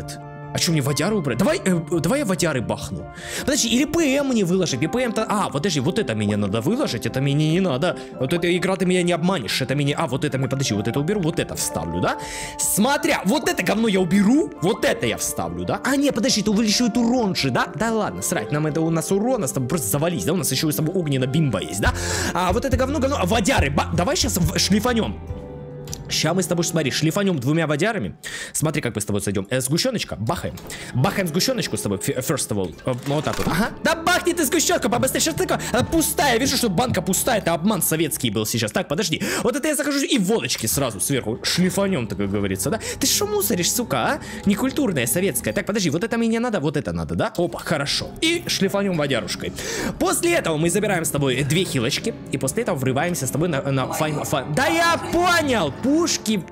А что, мне водяру убрать? Давай, э, давай я водяры бахну. Подожди, или ПМ мне выложить. И ПМ-то... А, подожди, вот это мне надо выложить, это мне не надо. Вот эта игра, ты меня не обманешь. Это меня... А, вот это мне... Подожди, вот это уберу, вот это вставлю, да? Смотря, вот это говно я уберу, вот это я вставлю, да? А, не, подожди, это увеличивает урон же, да? Да ладно, срать, нам это у нас урон, нас там просто завались, да? У нас еще и с тобой огненная бимба есть, да? А, вот это говно, говно... А, водяры, ба... давай сейчас шлифанем. Сейчас мы с тобой, смотри, шлифанем двумя водярами. Смотри, как мы с тобой сойдем. Э, сгущеночка, бахаем. Бахаем сгущеночку с тобой, first of all. Э, вот так вот. Ага. Да бахни ты сгущенка, побыстрее. Что такое? Она пустая. Вижу, что банка пустая. Это обман советский был сейчас. Так, подожди. Вот это я захожу и водочки сразу сверху. Шлифанем, так как говорится, да? Ты что мусоришь, сука, а? Некультурная, советская. Так, подожди, вот это мне не надо, вот это надо, да? Опа, хорошо. И шлифанем водярушкой. После этого мы забираем с тобой две хилочки. И после этого врываемся с тобой на, на файн, файн. Да я понял! Пушки...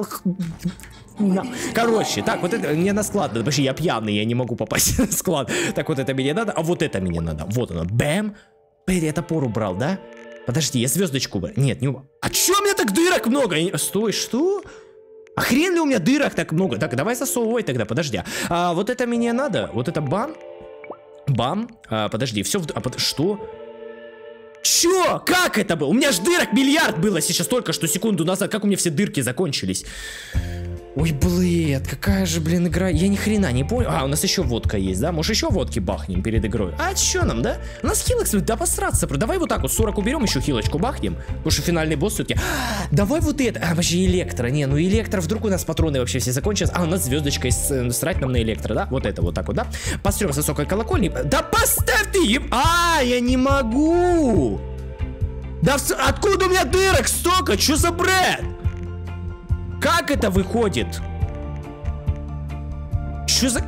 Короче, так, вот это мне на склад надо. Вообще, я пьяный, я не могу попасть на склад. Так, вот это мне надо, а вот это мне надо. Вот оно, бэм. Перри, я топор убрал, да? Подожди, я звездочку убрал. Нет, не убрал. А чё у меня так дырок много? Стой, что? А хрен ли у меня дырок так много? Так, давай засовывай тогда, подожди. А, вот это мне надо, вот это бам. Бам. А, подожди, все в... А, под... Что? Чё? Как это было? У меня ж дырок миллиард было сейчас только что секунду назад. Как у меня все дырки закончились? Ой, блин, какая же, блин, игра. Я ни хрена не понял. А, у нас еще водка есть, да? Может, еще водки бахнем перед игрой? А чё нам, да? У нас хилок, да посраться. Давай вот так вот сорок уберем, еще хилочку бахнем. Потому что финальный босс все-таки. Давай вот это. А, вообще электро. Не, ну электро, вдруг у нас патроны вообще все закончились. А, у нас звездочка есть. Срать нам на электро, да? Вот это вот так вот, да? Пострем с высокой колокольни. Да поставь ты! А, я не могу! Да в... откуда у меня дырок столько? Чё за бред? Как это выходит? Чё за...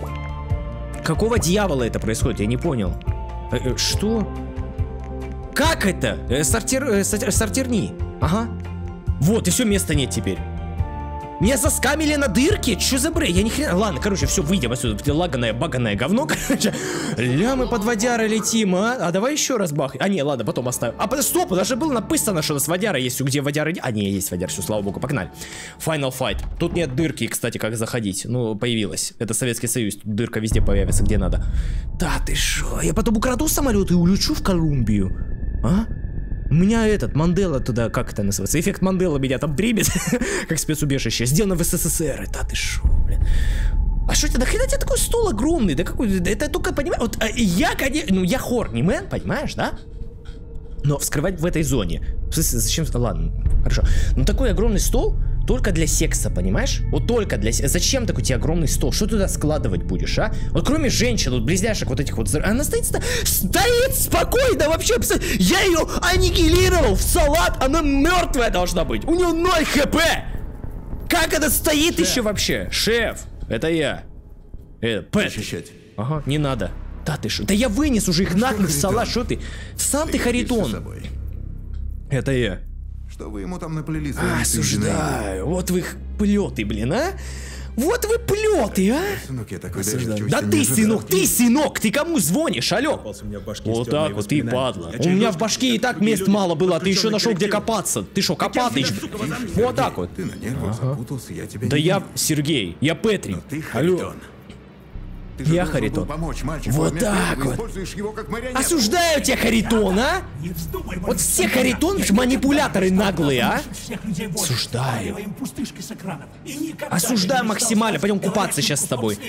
Какого дьявола это происходит? Я не понял. Э, э, что? Как это? Э, сортир... Э, сортирни. Ага. Вот, и все, места нет теперь. Меня заскамили на дырке? Чё за бред? Я ни хрена... Ладно, короче, все, выйдем отсюда. Лаганое, баганое говно, короче. Ля, мы под водярой летим, а? А давай еще раз бах. А, не, ладно, потом оставим. А, стоп, даже было написано, что у нас водяра есть. Где водяра... А, не, есть водяра, все, слава богу, погнали. Final Fight. Тут нет дырки, кстати, как заходить. Ну, появилась. Это Советский Союз. Тут дырка везде появится, где надо. Да ты шо? Я потом украду самолет и улечу в Колумбию. А? У меня этот, Мандела туда, как это называется? Эффект Мандела меня там примет, как спецубежище. Сделано в СССР. Да ты шо, блин. А что это, нахрена тебе такой стол огромный? Да какой, это только, понимаешь, вот я, конечно, ну я хорни мэн, понимаешь, да? Но вскрывать в этой зоне. В смысле, зачем? Ладно, хорошо. Но такой огромный стол только для секса, понимаешь? Вот только для секса. Зачем такой тебе огромный стол? Что туда складывать будешь, а? Вот кроме женщин, вот близняшек вот этих вот. Она стоит, стоит спокойно вообще. Я ее аннигилировал в салат. Она мертвая должна быть. У нее ноль хп. Как она стоит Шеф. еще вообще? Шеф, это я. Это, Пэт. Защищать. Ага, не надо. Да ты шо? Да я вынес уже их нахрен в салат, что ты? Сам ты Харитон. Это я. Что вы ему там наплели? Осуждаю. Вот вы плеты, блин, а? Вот вы плеты, а? Сынок, я такой да ты, сынок, ты, сынок, ты кому звонишь, алё? Вот так вот, ты падла. У меня в башке и так мест мало было, а ты еще нашел где копаться. Ты шо, копатыч? Вот так вот. Ты на нервах запутался, я тебя. Да я Сергей, я Петри. Алло. Я Харитон. Помочь мальчику, вот так вот. Осуждаю тебя, Харитон, а? Вот все Харитон манипуляторы наглые, а? Осуждаю. Осуждаю максимально. Пойдем купаться сейчас с тобой.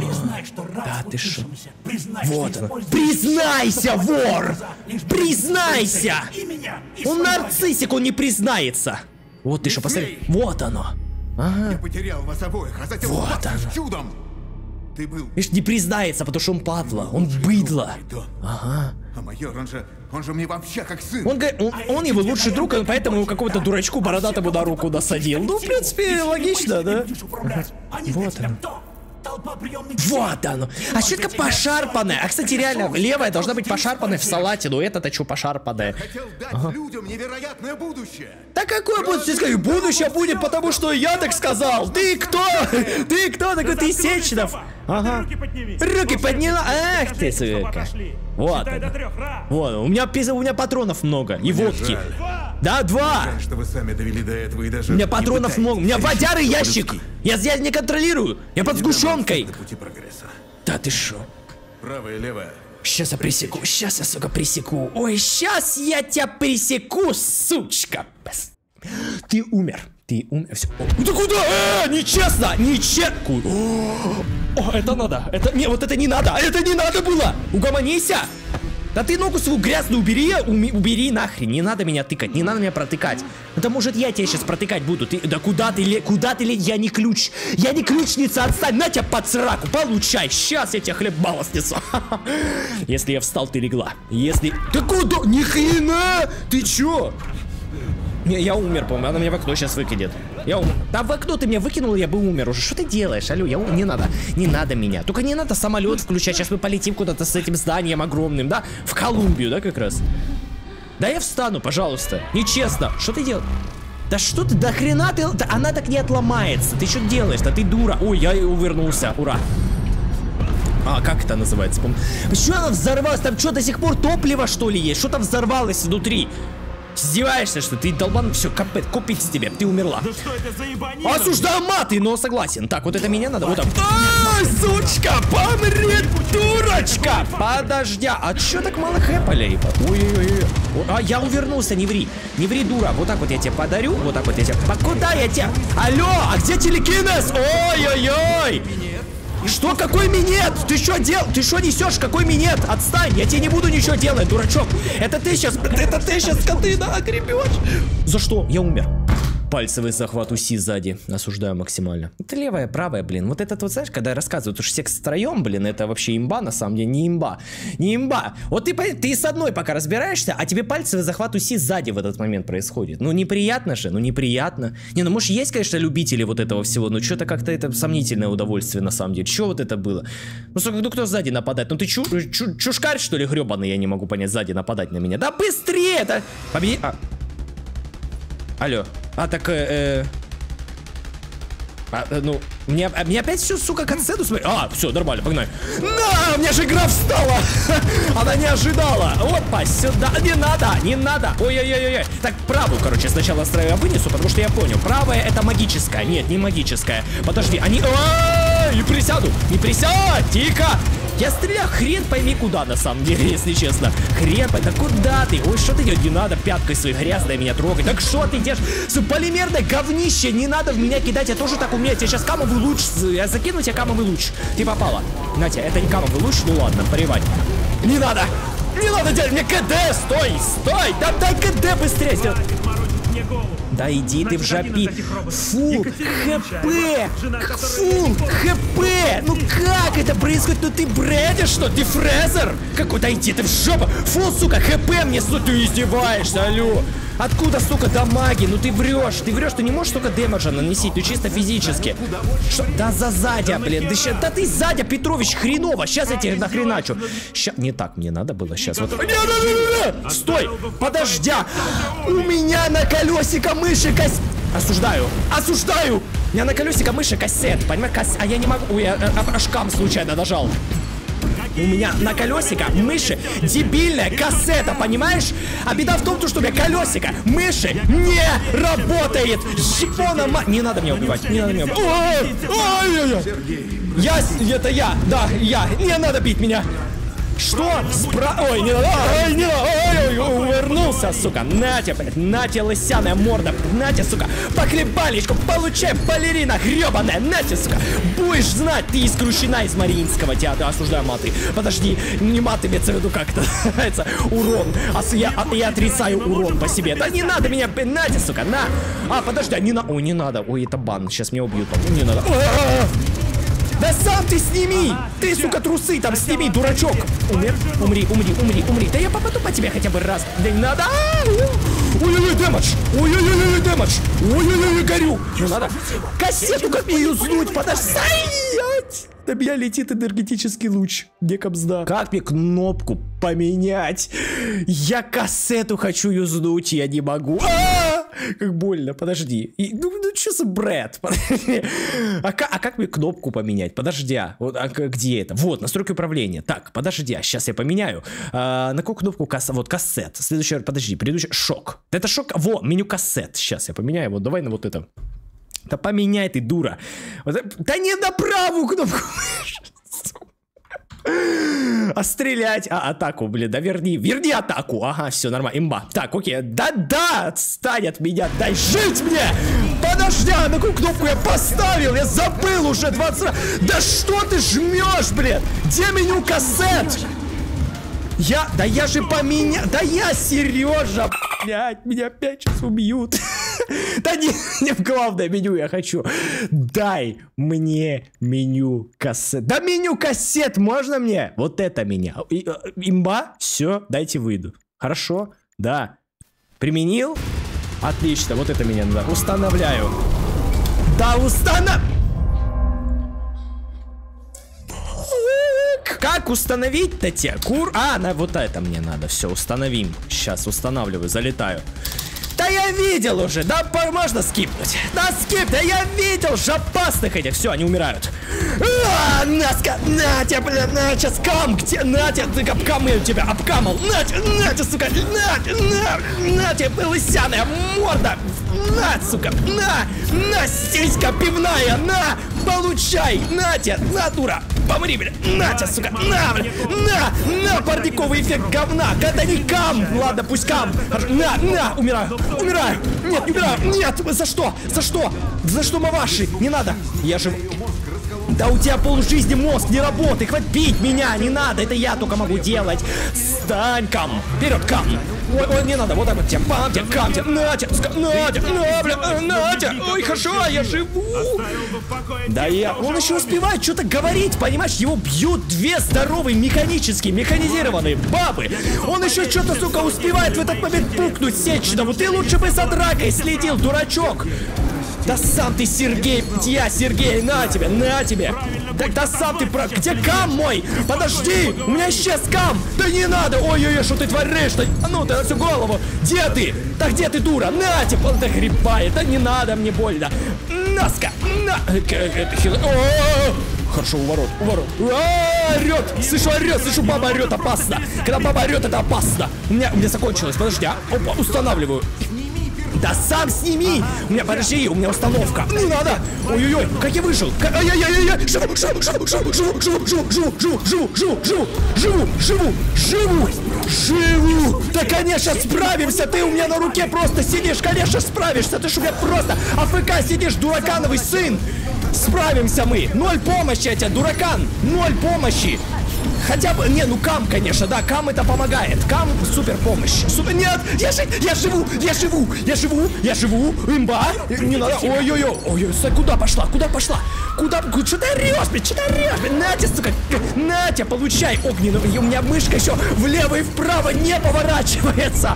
Да ты шо? Вот он. Признайся, вор! Признайся! Он нарциссик, он не признается. Вот ты что, посмотри. Вот оно. Ага. Я потерял вас обоих, а затем вот оно. Чудом. Ты был... Видишь, не признается, потому что он падла, он быдло. Ага. А майор, он же, он же мне вообще как сын. Он, он, он его лучший друг, и поэтому его какому-то дурачку бородатому на руку насадил. Ну, в принципе, логично, да? Вот он. Вот оно. А что это пошарпанное? А, кстати, реально, левая должна быть пошарпанная в салате, но это-то что пошарпанная? Хотел дать ага. людям невероятное будущее. Да какое будущее? Будущее будет, потому что я так сказал. Ты кто? Ты кто такой? Ты Сеченов? Ага. Руки подняла. Ах ты, сука. Вот. Вот. У меня, у меня патронов много. И водки. Да, два. Жаль, что вы сами довели до этого и даже У меня не патронов пытаетесь много. У меня решить водярый это ящик. по-людски. Я, я не контролирую. Я под Не дам вам сгущенкой. встать на пути прогресса. Да ты шо? Правая, левая. Сейчас я пресеку. Сейчас я, сука, пресеку. Ой, сейчас я тебя пресеку, сучка. Ты умер. Ты умер. Все. О, ты куда? Э, нечестно. Нечестно. О, это надо. Это не, вот это не надо. Это не надо было. Угомонися. Да ты ногу свою грязную убери, уми, убери нахрен. Не надо меня тыкать, не надо меня протыкать. Ну да может я тебя сейчас протыкать буду. Ты, да куда ты, куда ты, я не ключ. Я не ключница, отстань, на тебя под сраку, получай. Сейчас я тебе хлебало снесу. Если я встал, ты легла. Если... Да куда? Ни хрена! Ты чё? Не, я умер, по-моему, она меня в окно сейчас выкинет. Я умер. Да в окно ты меня выкинул, я бы умер уже. Что ты делаешь? Алло, я умер. Не надо. Не надо меня. Только не надо самолет включать. Сейчас мы полетим куда-то с этим зданием огромным, да? В Колумбию, да, как раз? Да я встану, пожалуйста. Нечестно. Что ты делаешь? Да что ты, да хрена ты... Да она так не отломается. Ты что делаешь? Да ты дура. Ой, я увернулся. Ура. А, как это называется? Почему она взорвалась? Там что, до сих пор топливо, что ли, есть? Что там взорвалось внутри? Издеваешься, что ты долбан, все, капет, купить с тебя, ты умерла. Да что это за ебанина? Осуждаю маты, но согласен. Так, вот это меня надо, вот так. Ай, сучка, помри, дурочка. Подожди, а чё так мало хэпалей? Ой-ой-ой. А, я увернулся, не ври. Не ври, дура. Вот так вот я тебе подарю, вот так вот я тебе... А куда я тебя? Алло, а где телекинез? Ой-ой-ой. Что, какой минет? Ты что дел? Ты что несешь? Какой минет? Отстань, я тебе не буду ничего делать, дурачок. Это ты сейчас, это ты сейчас, скотына, огребешь. За что? Я умер. Пальцевый захват УСИ сзади. Осуждаю максимально. Это левая, правая, блин. Вот этот вот, знаешь, когда рассказывают, что секс втроем, блин, это вообще имба, на самом деле, не имба. Не имба. Вот ты, ты с одной пока разбираешься, а тебе пальцевый захват УСИ сзади в этот момент происходит. Ну, неприятно же, ну, неприятно. Не, ну, может, есть, конечно, любители вот этого всего, но что-то как-то это сомнительное удовольствие, на самом деле. Что вот это было? Ну, сука, ну, кто сзади нападает? Ну, ты чу чу чушкарь, что ли, гребаный? Я не могу понять, сзади нападать на меня. Да быстрее это! Победи... А. Алло. А, так, э, э, а, ну, мне, а, мне опять все, сука, катсцену смотри. А, все, нормально, погнали. На, у меня же игра встала. Она не ожидала. Опа, сюда, не надо, не надо. Ой-ой-ой-ой. Так, правую, короче, сначала строю вынесу, потому что я понял. Правая это магическая. Нет, не магическая. Подожди, они... А-а-а, не присяду, не присядь, тихо. Я стреляю хрен пойми куда, на самом деле, если честно. Хрен пойми, да куда ты? Ой, что ты делаешь? Не надо пяткой своей грязной меня трогать. Так что ты делаешь? Полимерное говнище, не надо в меня кидать, я тоже так умею. Я сейчас камовый луч, я закину тебе камовый луч. Ты попала. Натя, это не камовый луч, ну ладно, поливать. Не надо, не надо делать мне КД, стой, стой, да дай КД быстрее. Да иди ты в жопи. Фу, хп, фу, хп. Ну как это происходит? Ну ты бредишь, что? Ты фрезер? Какой-то иди ты в жопу. Фу, сука, хп мне, что ты издеваешься, алло. Откуда, сука, дамаги? Ну ты врешь, ты врешь, ты не можешь столько дэмэджа наносить, ну чисто физически. Что? Да за задя, блин, да, ща, да ты задя, Петрович, хреново, сейчас я тебе нахреначу. Ща, не так мне надо было, сейчас вот. Не, не, не, не. Стой, подождя, у меня на колесико мыши кос... Осуждаю, осуждаю. У меня на колесико мыши кассет, понимаешь, кас... а я не могу, ой, я аж кам случайно нажал. У меня на колесико мыши дебильная кассета, понимаешь? А беда в том, что у меня колесико мыши не работает. Шипона ма... Не надо меня убивать, не надо меня убивать. Ой-ой-ой. Я, это я, да, я. Не надо бить меня. Что? Спра... Ой, не надо, ой, не надо, ой, ой, увернулся, сука. Натя, блядь, Натя, лысяная морда, Натя, сука, похлебалечку, получай, балерина гребаная, Натя, сука, будешь знать, ты исключена из Мариинского театра, осуждаю маты. Подожди, не маты, имеется в виду как-то называется, урон, а я, а, я отрицаю урон по себе. Да не надо меня, Натя, сука, на. А, подожди, а не на... Ой, не надо, ой, это бан, сейчас меня убьют, не надо. Да сам ты сними! Ты, сука, трусы там сними, дурачок! Умер? Умри, умри, умри, умри. Да я попаду по тебе хотя бы раз. Да не надо! Ой-ой-ой, дэмэдж! Ой-ой-ой, дэмэдж! Ой-ой-ой, горю! Не надо! Кассету как мне юзнуть? Подожди! На меня летит энергетический луч. Где кобзда? Как мне кнопку поменять? Я кассету хочу юзнуть, я не могу. А-а-а! Как больно, подожди. И, ну, ну что за бред? А, а как мне кнопку поменять? Подожди, а, вот, а где это? Вот, настройки управления. Так, подожди, а сейчас я поменяю. А, на какую кнопку касса? Вот, кассет. Следующий, подожди, предыдущий, шок. Это шок, во, меню кассет. Сейчас я поменяю, вот, давай на вот это. Да поменяй ты, дура. Вот, да не на правую кнопку. А стрелять, а атаку, блин, да верни, верни атаку, ага, все нормально, имба. Так, окей, да-да, отстань от меня, дай жить мне. Подожди, а на какую кнопку я поставил, я забыл уже двадцать раз. Да что ты жмешь, блин, где меню кассет? Я, да я же поменял, да я, Сережа, блядь, меня опять сейчас убьют. Да не, не в главное меню я хочу. Дай мне меню кассет. Да меню кассет можно мне? Вот это меня. И, имба? Все, дайте выйду. Хорошо? Да. Применил? Отлично, вот это меня надо. Устанавливаю. Да, установ... Как установить-то те? Кур... А, на вот это мне надо. Все, установим. Сейчас устанавливаю, залетаю. Да я видел уже, да можно скипнуть. Да скип, да я видел жопастых этих. Все, они умирают. А, наска, на тебе, бля, на, сейчас кам, где, на тебе, ты обкамаю тебя, обкамал. На тебе, на тебе, сука, на, на, на тебе, лысяная морда. На, сука, на, на, сиська пивная, на, получай, на тебе, на, дура. Помри, бля, на тебя, сука, на, бля, на, на, парниковый эффект говна. Это не кам, ладно, пусть кам. На, на, умираю. Умираю! Нет, не умираю! Нет! За что? За что? За что, маваши? Не надо! Я же... Да у тебя полжизни мозг не работает! Хватит бить меня! Не надо! Это я только могу делать! Стань, кам! Вперед, кам! Ой, ой, не надо! Вот так вот тебе! Пам, тебе, кам, тебе! На, тебе! На, тебе! На, бля! На, тебе! Ой, хорошо! Я живу! Да я... Он еще успевает что-то говорить, понимаешь? Его бьют две здоровые механические, механизированные бабы! Он еще что-то, сука, успевает в этот момент пукнуть сеченому! Ты лучше бы за дракой следил, дурачок! Да сам ты, Сергей, я, Сергей, на тебе, на тебе. Да, да сам ты, про... где кам мой? Подожди, у меня исчез кам. Да не надо, ой-ой-ой, что ты творишь-то? А ну ты на всю голову. Где ты? Да где ты, дура? На тебе, он грибает, да не надо, мне больно. Наска, на. Хорошо, у ворот, у ворот. А, орет, слышу, орет, слышу, баба орет, опасно. Когда баба орет, это опасно. У меня, у меня закончилось, подожди, а? Опа, устанавливаю. Да сам сними! У меня, подожди, у меня установка. Не надо! Ой-ой-ой, как я выжил! Ай-яй-яй-яй! Живу, живу, живу, живу, живу, живу, живу, живу, живу, живу, живу, живу, живу, живу, живу! Да, конечно, справимся! Ты у меня на руке просто сидишь, конечно, справишься! Ты ж у меня просто АФК сидишь, дуракановый сын! Справимся мы! Ноль помощи, я тебя, дуракан! Ноль помощи! Хотя бы, не, ну кам, конечно, да, кам это помогает. Кам супер помощь. Супер, нет, я, жи, я живу, я живу, я живу, я живу, имба. Не надо, ой-ой-ой, ой-ой, куда пошла, куда пошла? Куда, что ты орешь, блин, что ты орешь, блин, Натя, сука, Натя, получай огненную, у меня мышка еще влево и вправо не поворачивается.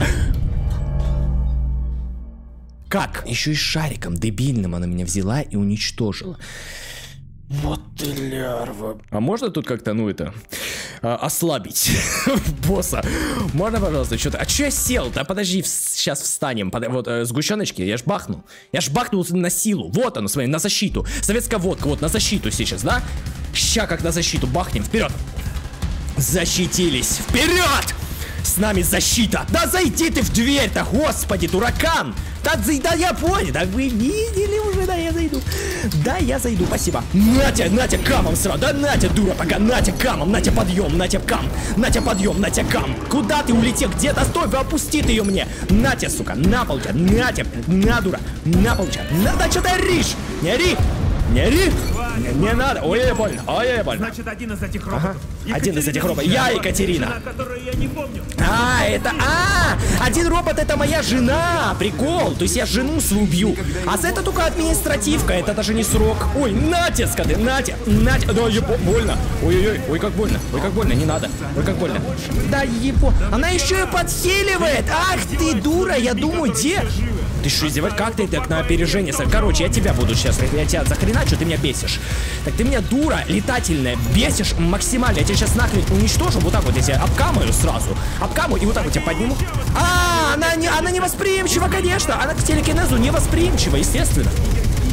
Как? Еще и шариком дебильным она меня взяла и уничтожила. Вот ты лярва. А можно тут как-то, ну это, а, ослабить босса? Можно, пожалуйста, что-то? А че я сел? Да подожди, сейчас встанем. Под... Вот, э, сгущеночки, я ж бахнул. Я ж бахнул на силу. Вот оно, смотри, на защиту. Советская водка, вот, на защиту сейчас, да? Ща как на защиту бахнем. Вперед! Защитились. Вперед! С нами защита. Да зайди ты в дверь-то, господи, дуракан. Да, да я понял, да вы видели уже, да я зайду. Да я зайду, спасибо. Натя, Натя, камом сразу. Да Натя, дура, пока, Натя, камом, Натя, подъем, Натя, кам. Натя, подъем, Натя, кам. Куда ты улетел? Где? Да стой, вы опусти ты ее мне. Натя, сука, на пол тебя, Натя, на, дура, на пол тебя. На, да что ты оришь? Не ори. Не ори! Не, не надо! Ой, больно! Ой, больно! Значит, один из этих роботов. Ага. Один из этих роботов. Я Екатерина. Жена, которую я не помню. А, это... А! Один робот — это моя жена! Прикол! То есть я жену свою убью. А за это только административка. Это даже не срок. Ой, Натя, скады! Натя! Натя! Да, ебо... Больно! Ой-ой-ой! Ой, как больно! Ой, как больно! Не надо! Ой, как больно! Да, ебо... Она еще и подхиливает! Ах ты, дура! Я думаю, где... Ты что, издевать? Как ты так на опережение? Короче, я тебя буду сейчас, я тебя захреначу, ты меня бесишь. Так ты меня, дура летательная, бесишь максимально. Я тебя сейчас нахрен уничтожу, вот так вот я тебя обкамаю сразу. Обкамаю и вот так вот тебя подниму. А, она не, она не восприимчива, конечно. Она к телекинезу не восприимчива, естественно.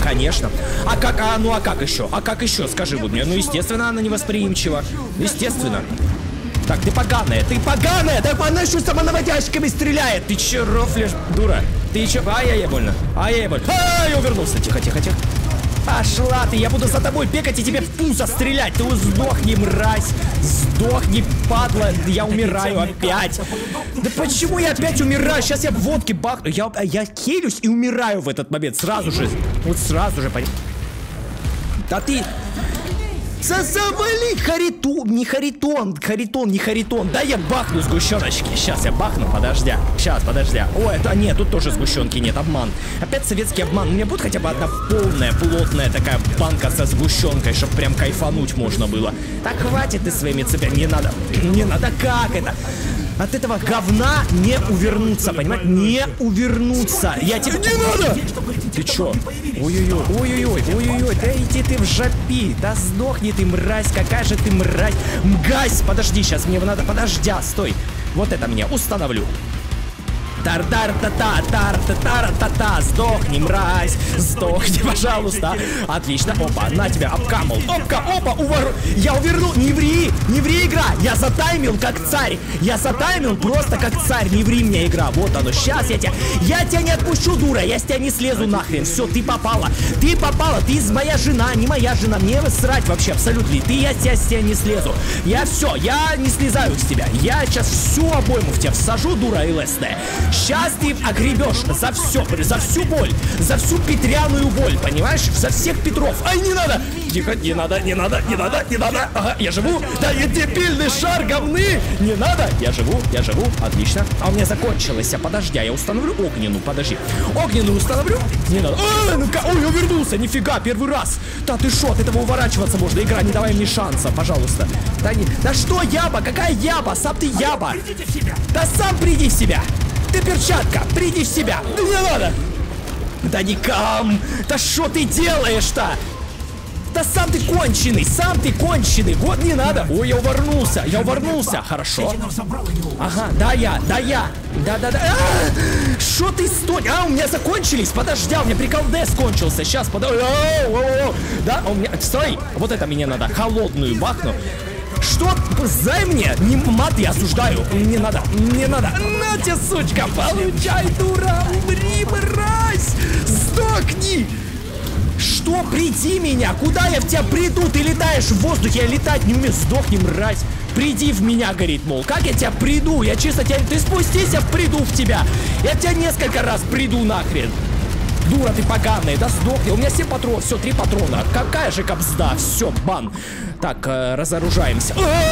конечно. А как, а ну а как еще? А как еще, скажи вот мне. Ну, естественно, она невосприимчива. Естественно. Так, ты поганая, ты поганая! Так она еще самонаводящиками стреляет! Ты че, рофлишь, дура? Ты че? Ай-яй-яй, больно. Ай-яй-яй, больно. Ай, я увернулся. Тихо, тихо, тихо. Пошла ты, я буду за тобой бегать и тебе в пузо стрелять. Ты сдохни, мразь. Сдохни, падла. Я умираю опять. Да почему я опять умираю? Сейчас я в водке бахну. Я, я хилюсь и умираю в этот момент. Сразу же. Вот сразу же. Да ты... Завали Харитон, не Харитон, Харитон, не Харитон. Да я бахну сгущеночки. Сейчас я бахну, подожди. Сейчас, подожди. О, это нет, тут тоже сгущенки нет, обман. Опять советский обман. У меня будет хотя бы одна полная, плотная такая банка со сгущенкой, чтобы прям кайфануть можно было. Так хватит ты своими цепями. Не надо, не надо, как это? От этого говна не увернуться, понимаешь? Не увернуться. Я тебе... Не надо! Ты чё? Ой-ой-ой, ой-ой-ой, ой-ой-ой, да иди ты в жопи. Да сдохни ты, мразь, какая же ты мразь. Мгась, подожди, сейчас мне надо... Подожди, стой. Вот это мне установлю. Тар-тар-та-та, тар-та-тар-та-та. Сдохни, мразь. Сдохни, пожалуйста. Отлично. Опа, на тебя, обкамал. Опка, опа, увор... Я уверну. Не ври, не ври, игра. Я затаймил, как царь. Я затаймил просто как царь. Не ври мне, игра. Вот оно. Сейчас я тебя... Я тебя не отпущу, дура. Я с тебя не слезу нахрен. Все, ты попала. Ты попала. Ты моя жена, не моя жена. Мне срать вообще абсолютно. Ты, я с тебя, с тебя не слезу. Я все, я не слезаю с тебя. Я сейчас всю обойму в тебя всажу, дура ЛСД. Сейчас ты огребешь за все, за всю боль, за всю петряную боль, понимаешь? За всех Петров. Ай, не надо! Тихо, не надо, не надо, не надо, не надо. Ага, я живу. Да я дебильный шар, говны! Не надо! Я живу, я живу. Отлично. А у меня закончилось. А подожди, я установлю огненную, подожди. Огненную установлю? Не надо. Ой, ну-ка, ой, я вернулся, нифига, первый раз. Да ты шо, от этого уворачиваться можно. Игра, не давай мне шанса, пожалуйста. Да, не... да что яба, какая яба? Сам ты яба. Да сам приди в себя. Ты перчатка, приди в себя. Да не надо. Да никам. Да что ты делаешь-то? Да сам ты конченый, сам ты конченый. Вот не надо. Ой, я уворнулся, я уворнулся. Хорошо. Ага, да я, да я. Да-да-да. Что ты стой? А, у меня закончились. Подожди, у меня прикол Д скончился. Сейчас, подожди. Да, у меня... Стой. Вот это мне надо. Холодную бахну. Что? Зай мне! Не мат, я осуждаю! Не надо! Не надо! На тебе, сучка! Получай, дура! Умри, мразь! Сдохни! Что? Приди меня! Куда я в тебя приду? Ты летаешь в воздухе, я летать не умею! Сдохни, мразь! Приди в меня, говорит, мол. Как я тебя приду? Я чисто тебя... Ты спустись, я приду в тебя! Я тебя несколько раз приду нахрен! Дура ты поганая, да сдохни. У меня семь патронов, все, три патрона. Какая же кобзда, все, бан. Так, э, разоружаемся.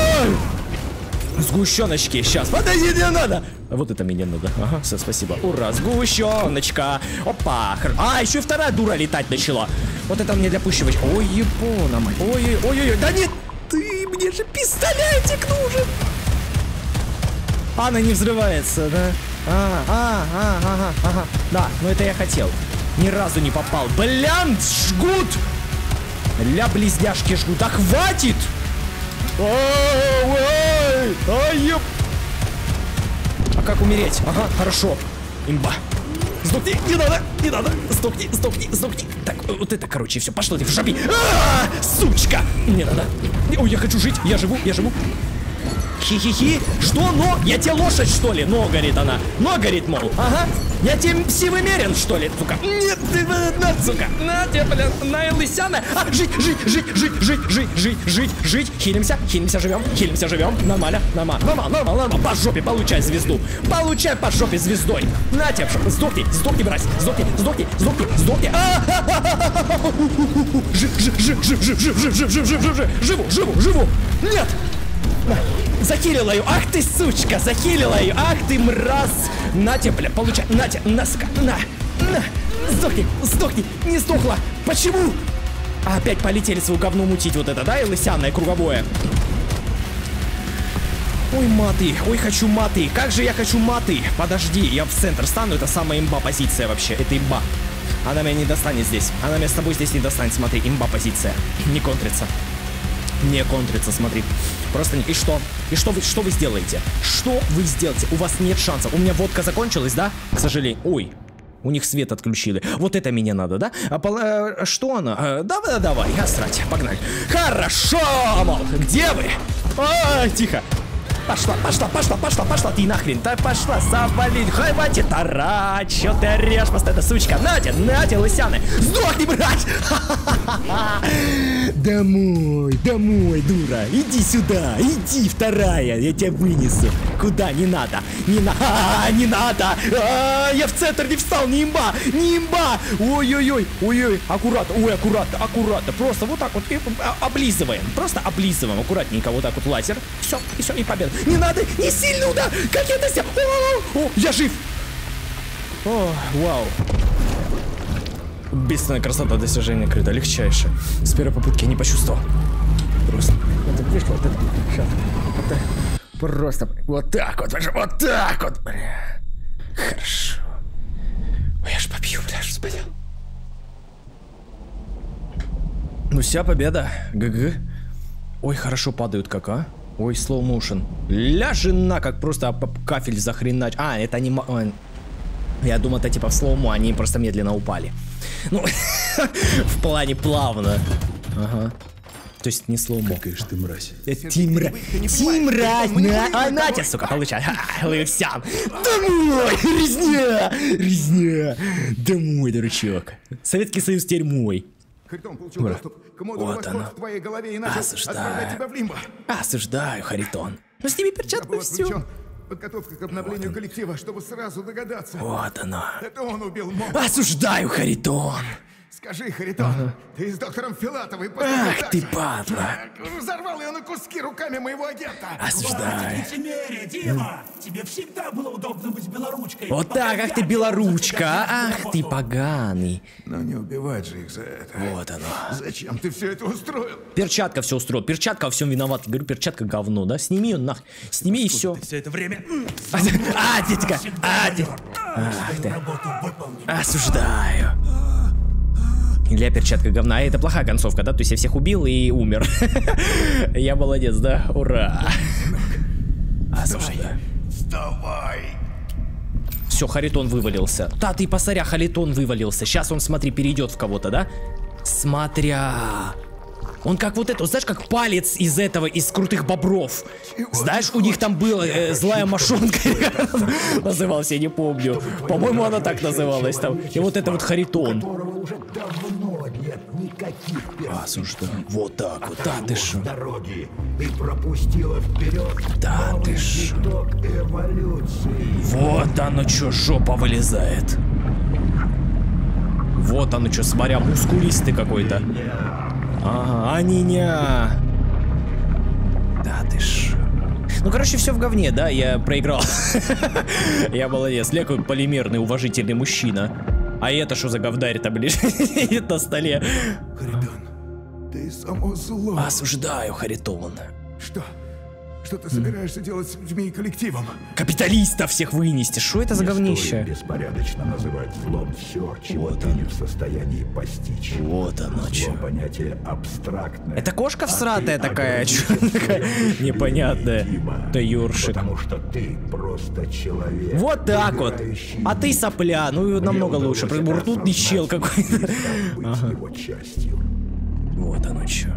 Сгущеночки, сейчас, подойди, не надо. Вот это мне надо, ага, все, спасибо. Ура, сгущеночка. Опа, а, еще и вторая дура летать начала. Вот это мне для пущивать. Ой, япона, ой, ой, ой, ой, да нет, ты, мне же пистолетик нужен. Она не взрывается, да? А, а, а, ага, ага. Да, но это я хотел. Ни разу не попал. Блян, жгут! Ля, близняшки жгут. Да хватит! Ой, ой, ой, а как умереть? Ага, хорошо. Имба. Сдохни, не надо, не надо. Сдохни, сдохни, сдохни. Так, вот это, короче, все, пошло ты в жопи. А, сучка! Не надо. Ой, я хочу жить, я живу, я живу. Хи-хи-хи. Что? Но? Я тебе лошадь, что ли? Но, говорит она. Но, говорит, мол. Ага. Я тебе сивымерен, что ли, сука? Нет, ты, на, сука. На тебе, блин, на лысяна. А, жить, жить, жить, жить, жить, жить, жить, жить, жить. Хилимся, хилимся, живем, хилимся, живем. Нормально, нормально, нормально, нормально, нормально. По жопе получай звезду. Получай по жопе звездой. На тебе, сдохни, сдохни, брась. Сдохни, сдохни, сдохни, сдохни. Жив, жив, жив, жив, жив, жив, жив, жив, жив, жив, жив, жив. Живу, живу, живу. Нет. На. Захилила ее, ах ты, сучка, захилила ее, ах ты, мразь. На тебе, бля, получай, на тебе, на, сука, на, на. Сдохни, сдохни, не сдохла. Почему? А опять полетели свою говно мутить вот это, да, и лысяное круговое. Ой, маты, ой, хочу маты, как же я хочу маты. Подожди, я в центр стану, это самая имба позиция вообще, это имба. Она меня не достанет здесь, она меня с тобой здесь не достанет, смотри, имба позиция, не контрится. Не контрится, смотри. Просто не... И что? И что вы, что вы сделаете? Что вы сделаете? У вас нет шансов. У меня водка закончилась, да? К сожалению. Ой. У них свет отключили. Вот это мне надо, да? А, пол... а, что она? А, давай, давай, асрать, погнали. Хорошо, мол, где вы? Ой, тихо. Пошла, пошла, пошла, пошла, пошла, ты нахрен, да пошла, завали, хватит орать, чё ты орешь, постоянно, сучка, Надя, Надя, лысяны, сдохни, брать! Домой, домой, дура, иди сюда, иди, вторая, я тебя вынесу, куда, не надо, не надо, не надо, а, я в центр не встал, не имба, не имба, ой-ой-ой, ой-ой, аккуратно, ой, аккуратно, аккуратно, просто вот так вот и облизываем, просто облизываем, аккуратненько, вот так вот лазер, все, и все, и победа. Не надо, не сильно удар! Как я это сделал? О, о, я жив! О, вау. Бедственная красота достижения крыта, легчайшая. С первой попытки я не почувствовал. Просто. Вот это, видишь, вот это. Сейчас. Вот так. Просто. Вот так вот, вот так вот. Бля. Хорошо. Ой, я ж попью, бля, что спалил. Ну, вся победа. ГГ. Ой, хорошо падают как, а? Ой, slow motion. Ля жена, как просто об кафель захренач. А, это не... Я думал, это типа в слоумо, они просто медленно упали. Ну, в плане плавно. Ага. То есть не слоумо. Какая ж ты мразь. Ты мразь. Ты мразь. А, на тебя, сука, получай. Лысян. Домой, резня. Резня. Домой, дурачок. Советский Союз теперь мой. Харитон получил Бра. доступ к модулю Вот восход оно. в твоей голове и начал Осуждаю. отправлять тебя в лимбо. Осуждаю, Харитон. Ну сними перчатку, Был все. отвлечен. Подготовка к обновлению коллектива, чтобы сразу догадаться. Вот оно. Это он убил Мо. Осуждаю, Харитон. Скажи, Харитон, ага. ты с доктором Филатовой Ах ты, падла. Взорвал ее на куски руками моего агента. Осуждаю. Лицемерие, Дима! Тебе всегда было удобно быть белоручкой. Вот так, ах ты белоручка. Ах ты поганый. Но не убивать же их за это. Вот оно. Зачем ты все это устроил? Перчатка все устроил. Перчатка во всем виноват. Говорю, перчатка говно, да? Сними ее нах. Сними и все. Все это время... А, детка. А, детка. Ах ты. Осуждаю. Для перчатка говна. А это плохая концовка, да? То есть я всех убил и умер. Я молодец, да? Ура. Осуждаю. Вставай! Все, Харитон вывалился. Да, ты посоря, Харитон вывалился. Сейчас он, смотри, перейдет в кого-то, да? Смотря. Он как вот это, знаешь, как палец из этого, из крутых бобров. Знаешь, у них там была э, злая мошонка. Называлась, я не помню. По-моему, она так называлась там. И вот это вот Харитон. Уже давно нет никаких Осуждаю. Вот так вот, да ты шо. дороги. Ты пропустила вперед Да ты шо. виток эволюции. Вот оно чё, жопа вылезает. Вот оно чё, смотря, мускулистый какой-то. Ага, аниня. Да ты шо. Ну, короче, все в говне, да, я проиграл. Я молодец, лекой полимерный, уважительный мужчина. А это что за говнарь-то, блин, лежит на столе? Харитон, ты само зло. Осуждаю, Харитон. Что? Что ты собираешься делать с людьми и коллективом? Капиталистов всех вынести, что это за говнище? Беспорядочно называть злом все, чего ты не в состоянии постичь. Вот оно Зло чё. понятие абстрактное. Это кошка А всратая ты такая, чё ограничен такая своим непонятная. Дима, Да ёршик. Потому что ты просто человек. Вот так вот. выбирающий А ты сопля, ну намного Мне лучше. удалось Ртутный это чел осознать какой-то. и стать быть его частью. Вот оно чё.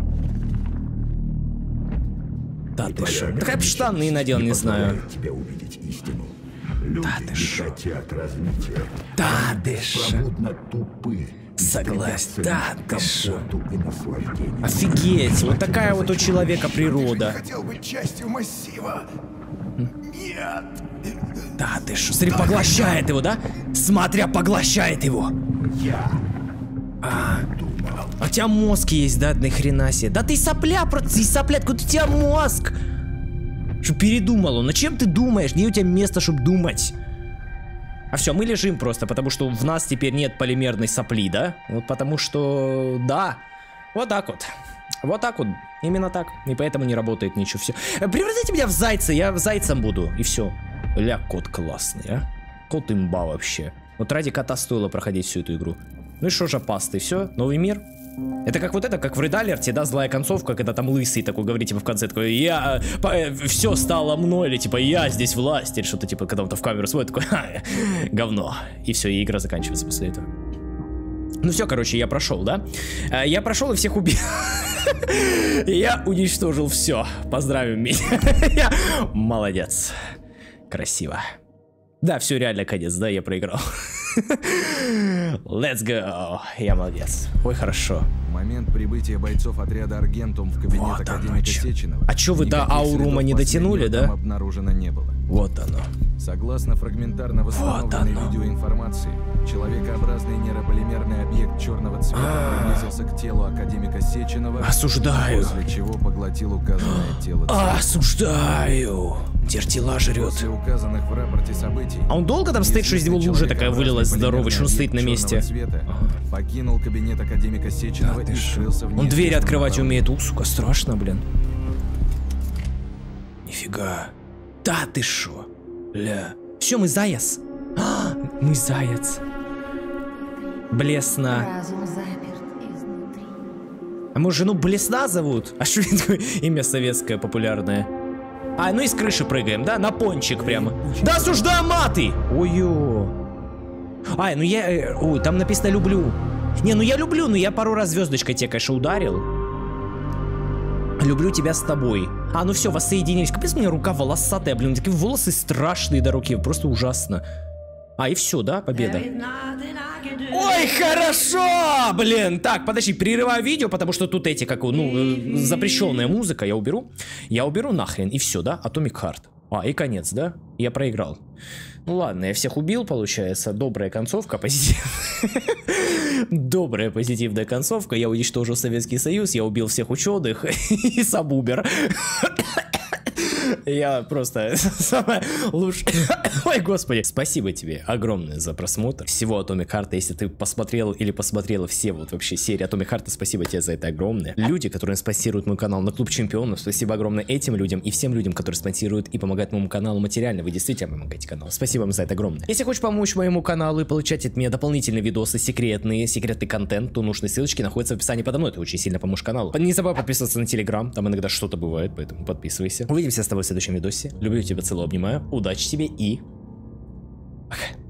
Да ты Твоя шо. Так я б ограниченность штаны надел, не знаю. позволяет тебе увидеть истину. Люди ты не шо. хотят развития. Да Они ты шо. беспробудно тупы. и Согласен. стремятся Да лишь к ты шо. комфорту и наслаждению. Офигеть, вот такая вот у человека Ты природа. хотел быть частью массива. Нет. Да ты шо. Смотри, поглощает его, да? Смотря, поглощает его. Я А у тебя мозг есть, да, ни хрена себе. Да ты сопля, просто ты сопля, откуда у тебя мозг? Что передумал он? На чем ты думаешь? Где у тебя место, чтобы думать? А все, мы лежим просто, потому что в нас теперь нет полимерной сопли, да? Вот потому что, да, вот так вот. Вот так вот, именно так. И поэтому не работает ничего, все. Превратите меня в зайца, я зайцем буду, и все. Ля, кот классный, а? Кот имба вообще. Вот ради кота стоило проходить всю эту игру. Ну и что же, пасты, все, новый мир. Это как вот это, как в Red Alert, да, злая концовка, когда там лысый такой говорит, типа, в конце такой, я, э, все стало мной, или типа, я здесь власть, или что-то, типа, когда он-то в камеру смотрит, такой, ха, говно. И все, и игра заканчивается после этого. Ну все, короче, я прошел, да? Я прошел и всех убил. Я уничтожил все. Поздравим меня. Молодец. Красиво. Да, все, реально конец, да, я проиграл. Let's go. Я молодец. Ой, хорошо. В момент прибытия бойцов отряда Аргентум в кабинет Вот академика Сеченова. А чё вы до Аурума не дотянули, да? Обнаружено не было. Вот оно. Согласно фрагментарно восстановленной Вот видеоинформации, человекообразный нейрополимерный объект черного цвета приблизился к телу академика Сеченова, Осуждаю. после чего поглотил указанное тело. Осуждаю. Тертила жрет. После указанных в рапорте событий. А он долго там стоит, что из него лужа такая вылилась здоровая, что он стоит на месте? Цвета, покинул кабинет академика Сеченова Да, и скрылся в он двери неизвестном открывать направлении. умеет. У, сука, страшно, блин. Нифига. Да ты шо? Ля. Все, мы заяц. А, мы заяц. Блесна. Разум заперт изнутри. А может, жену Блесна зовут? А что это такое имя советское популярное? А, ну и с крыши прыгаем, да? На пончик прямо. Да, осуждаю маты! Ой-ё. Ай, ну я... э, Ой, там написано «люблю». Не, ну я люблю, но я пару раз звездочкой тебя, конечно, ударил. Люблю тебя с тобой. А, ну все, воссоединились. Капец, у меня рука волосатая, блин. Такие волосы страшные до руки. Просто ужасно. А, и все, да? Победа. Ой, хорошо! Блин, так, подожди, прерываю видео, потому что тут эти, как, ну, запрещенная музыка, я уберу. Я уберу нахрен, и все, да? Atomic Heart. А, и конец, да? Я проиграл. Ну ладно, я всех убил, получается. Добрая концовка, позитив. Добрая позитивная концовка. Я уничтожил Советский Союз, я убил всех ученых и сам умер. Я просто самое лучшее. Ой, господи. Спасибо тебе огромное за просмотр всего Atomic Heart. Если ты посмотрел или посмотрела все вот вообще серии Atomic Heart, спасибо тебе за это огромное. Люди, которые спонсируют мой канал на Клуб Чемпионов, спасибо огромное этим людям и всем людям, которые спонсируют и помогают моему каналу материально. Вы действительно помогаете каналу. Спасибо вам за это огромное. Если хочешь помочь моему каналу и получать от меня дополнительные видосы, секретные, секретный контент, то нужные ссылочки находятся в описании подо мной. Ты очень сильно поможешь каналу. Не забывай подписываться на Телеграм, там иногда что-то бывает, поэтому подписывайся. Увидимся с тобой в следующем видосе. Люблю тебя, целую, обнимаю. Удачи тебе и... Пока.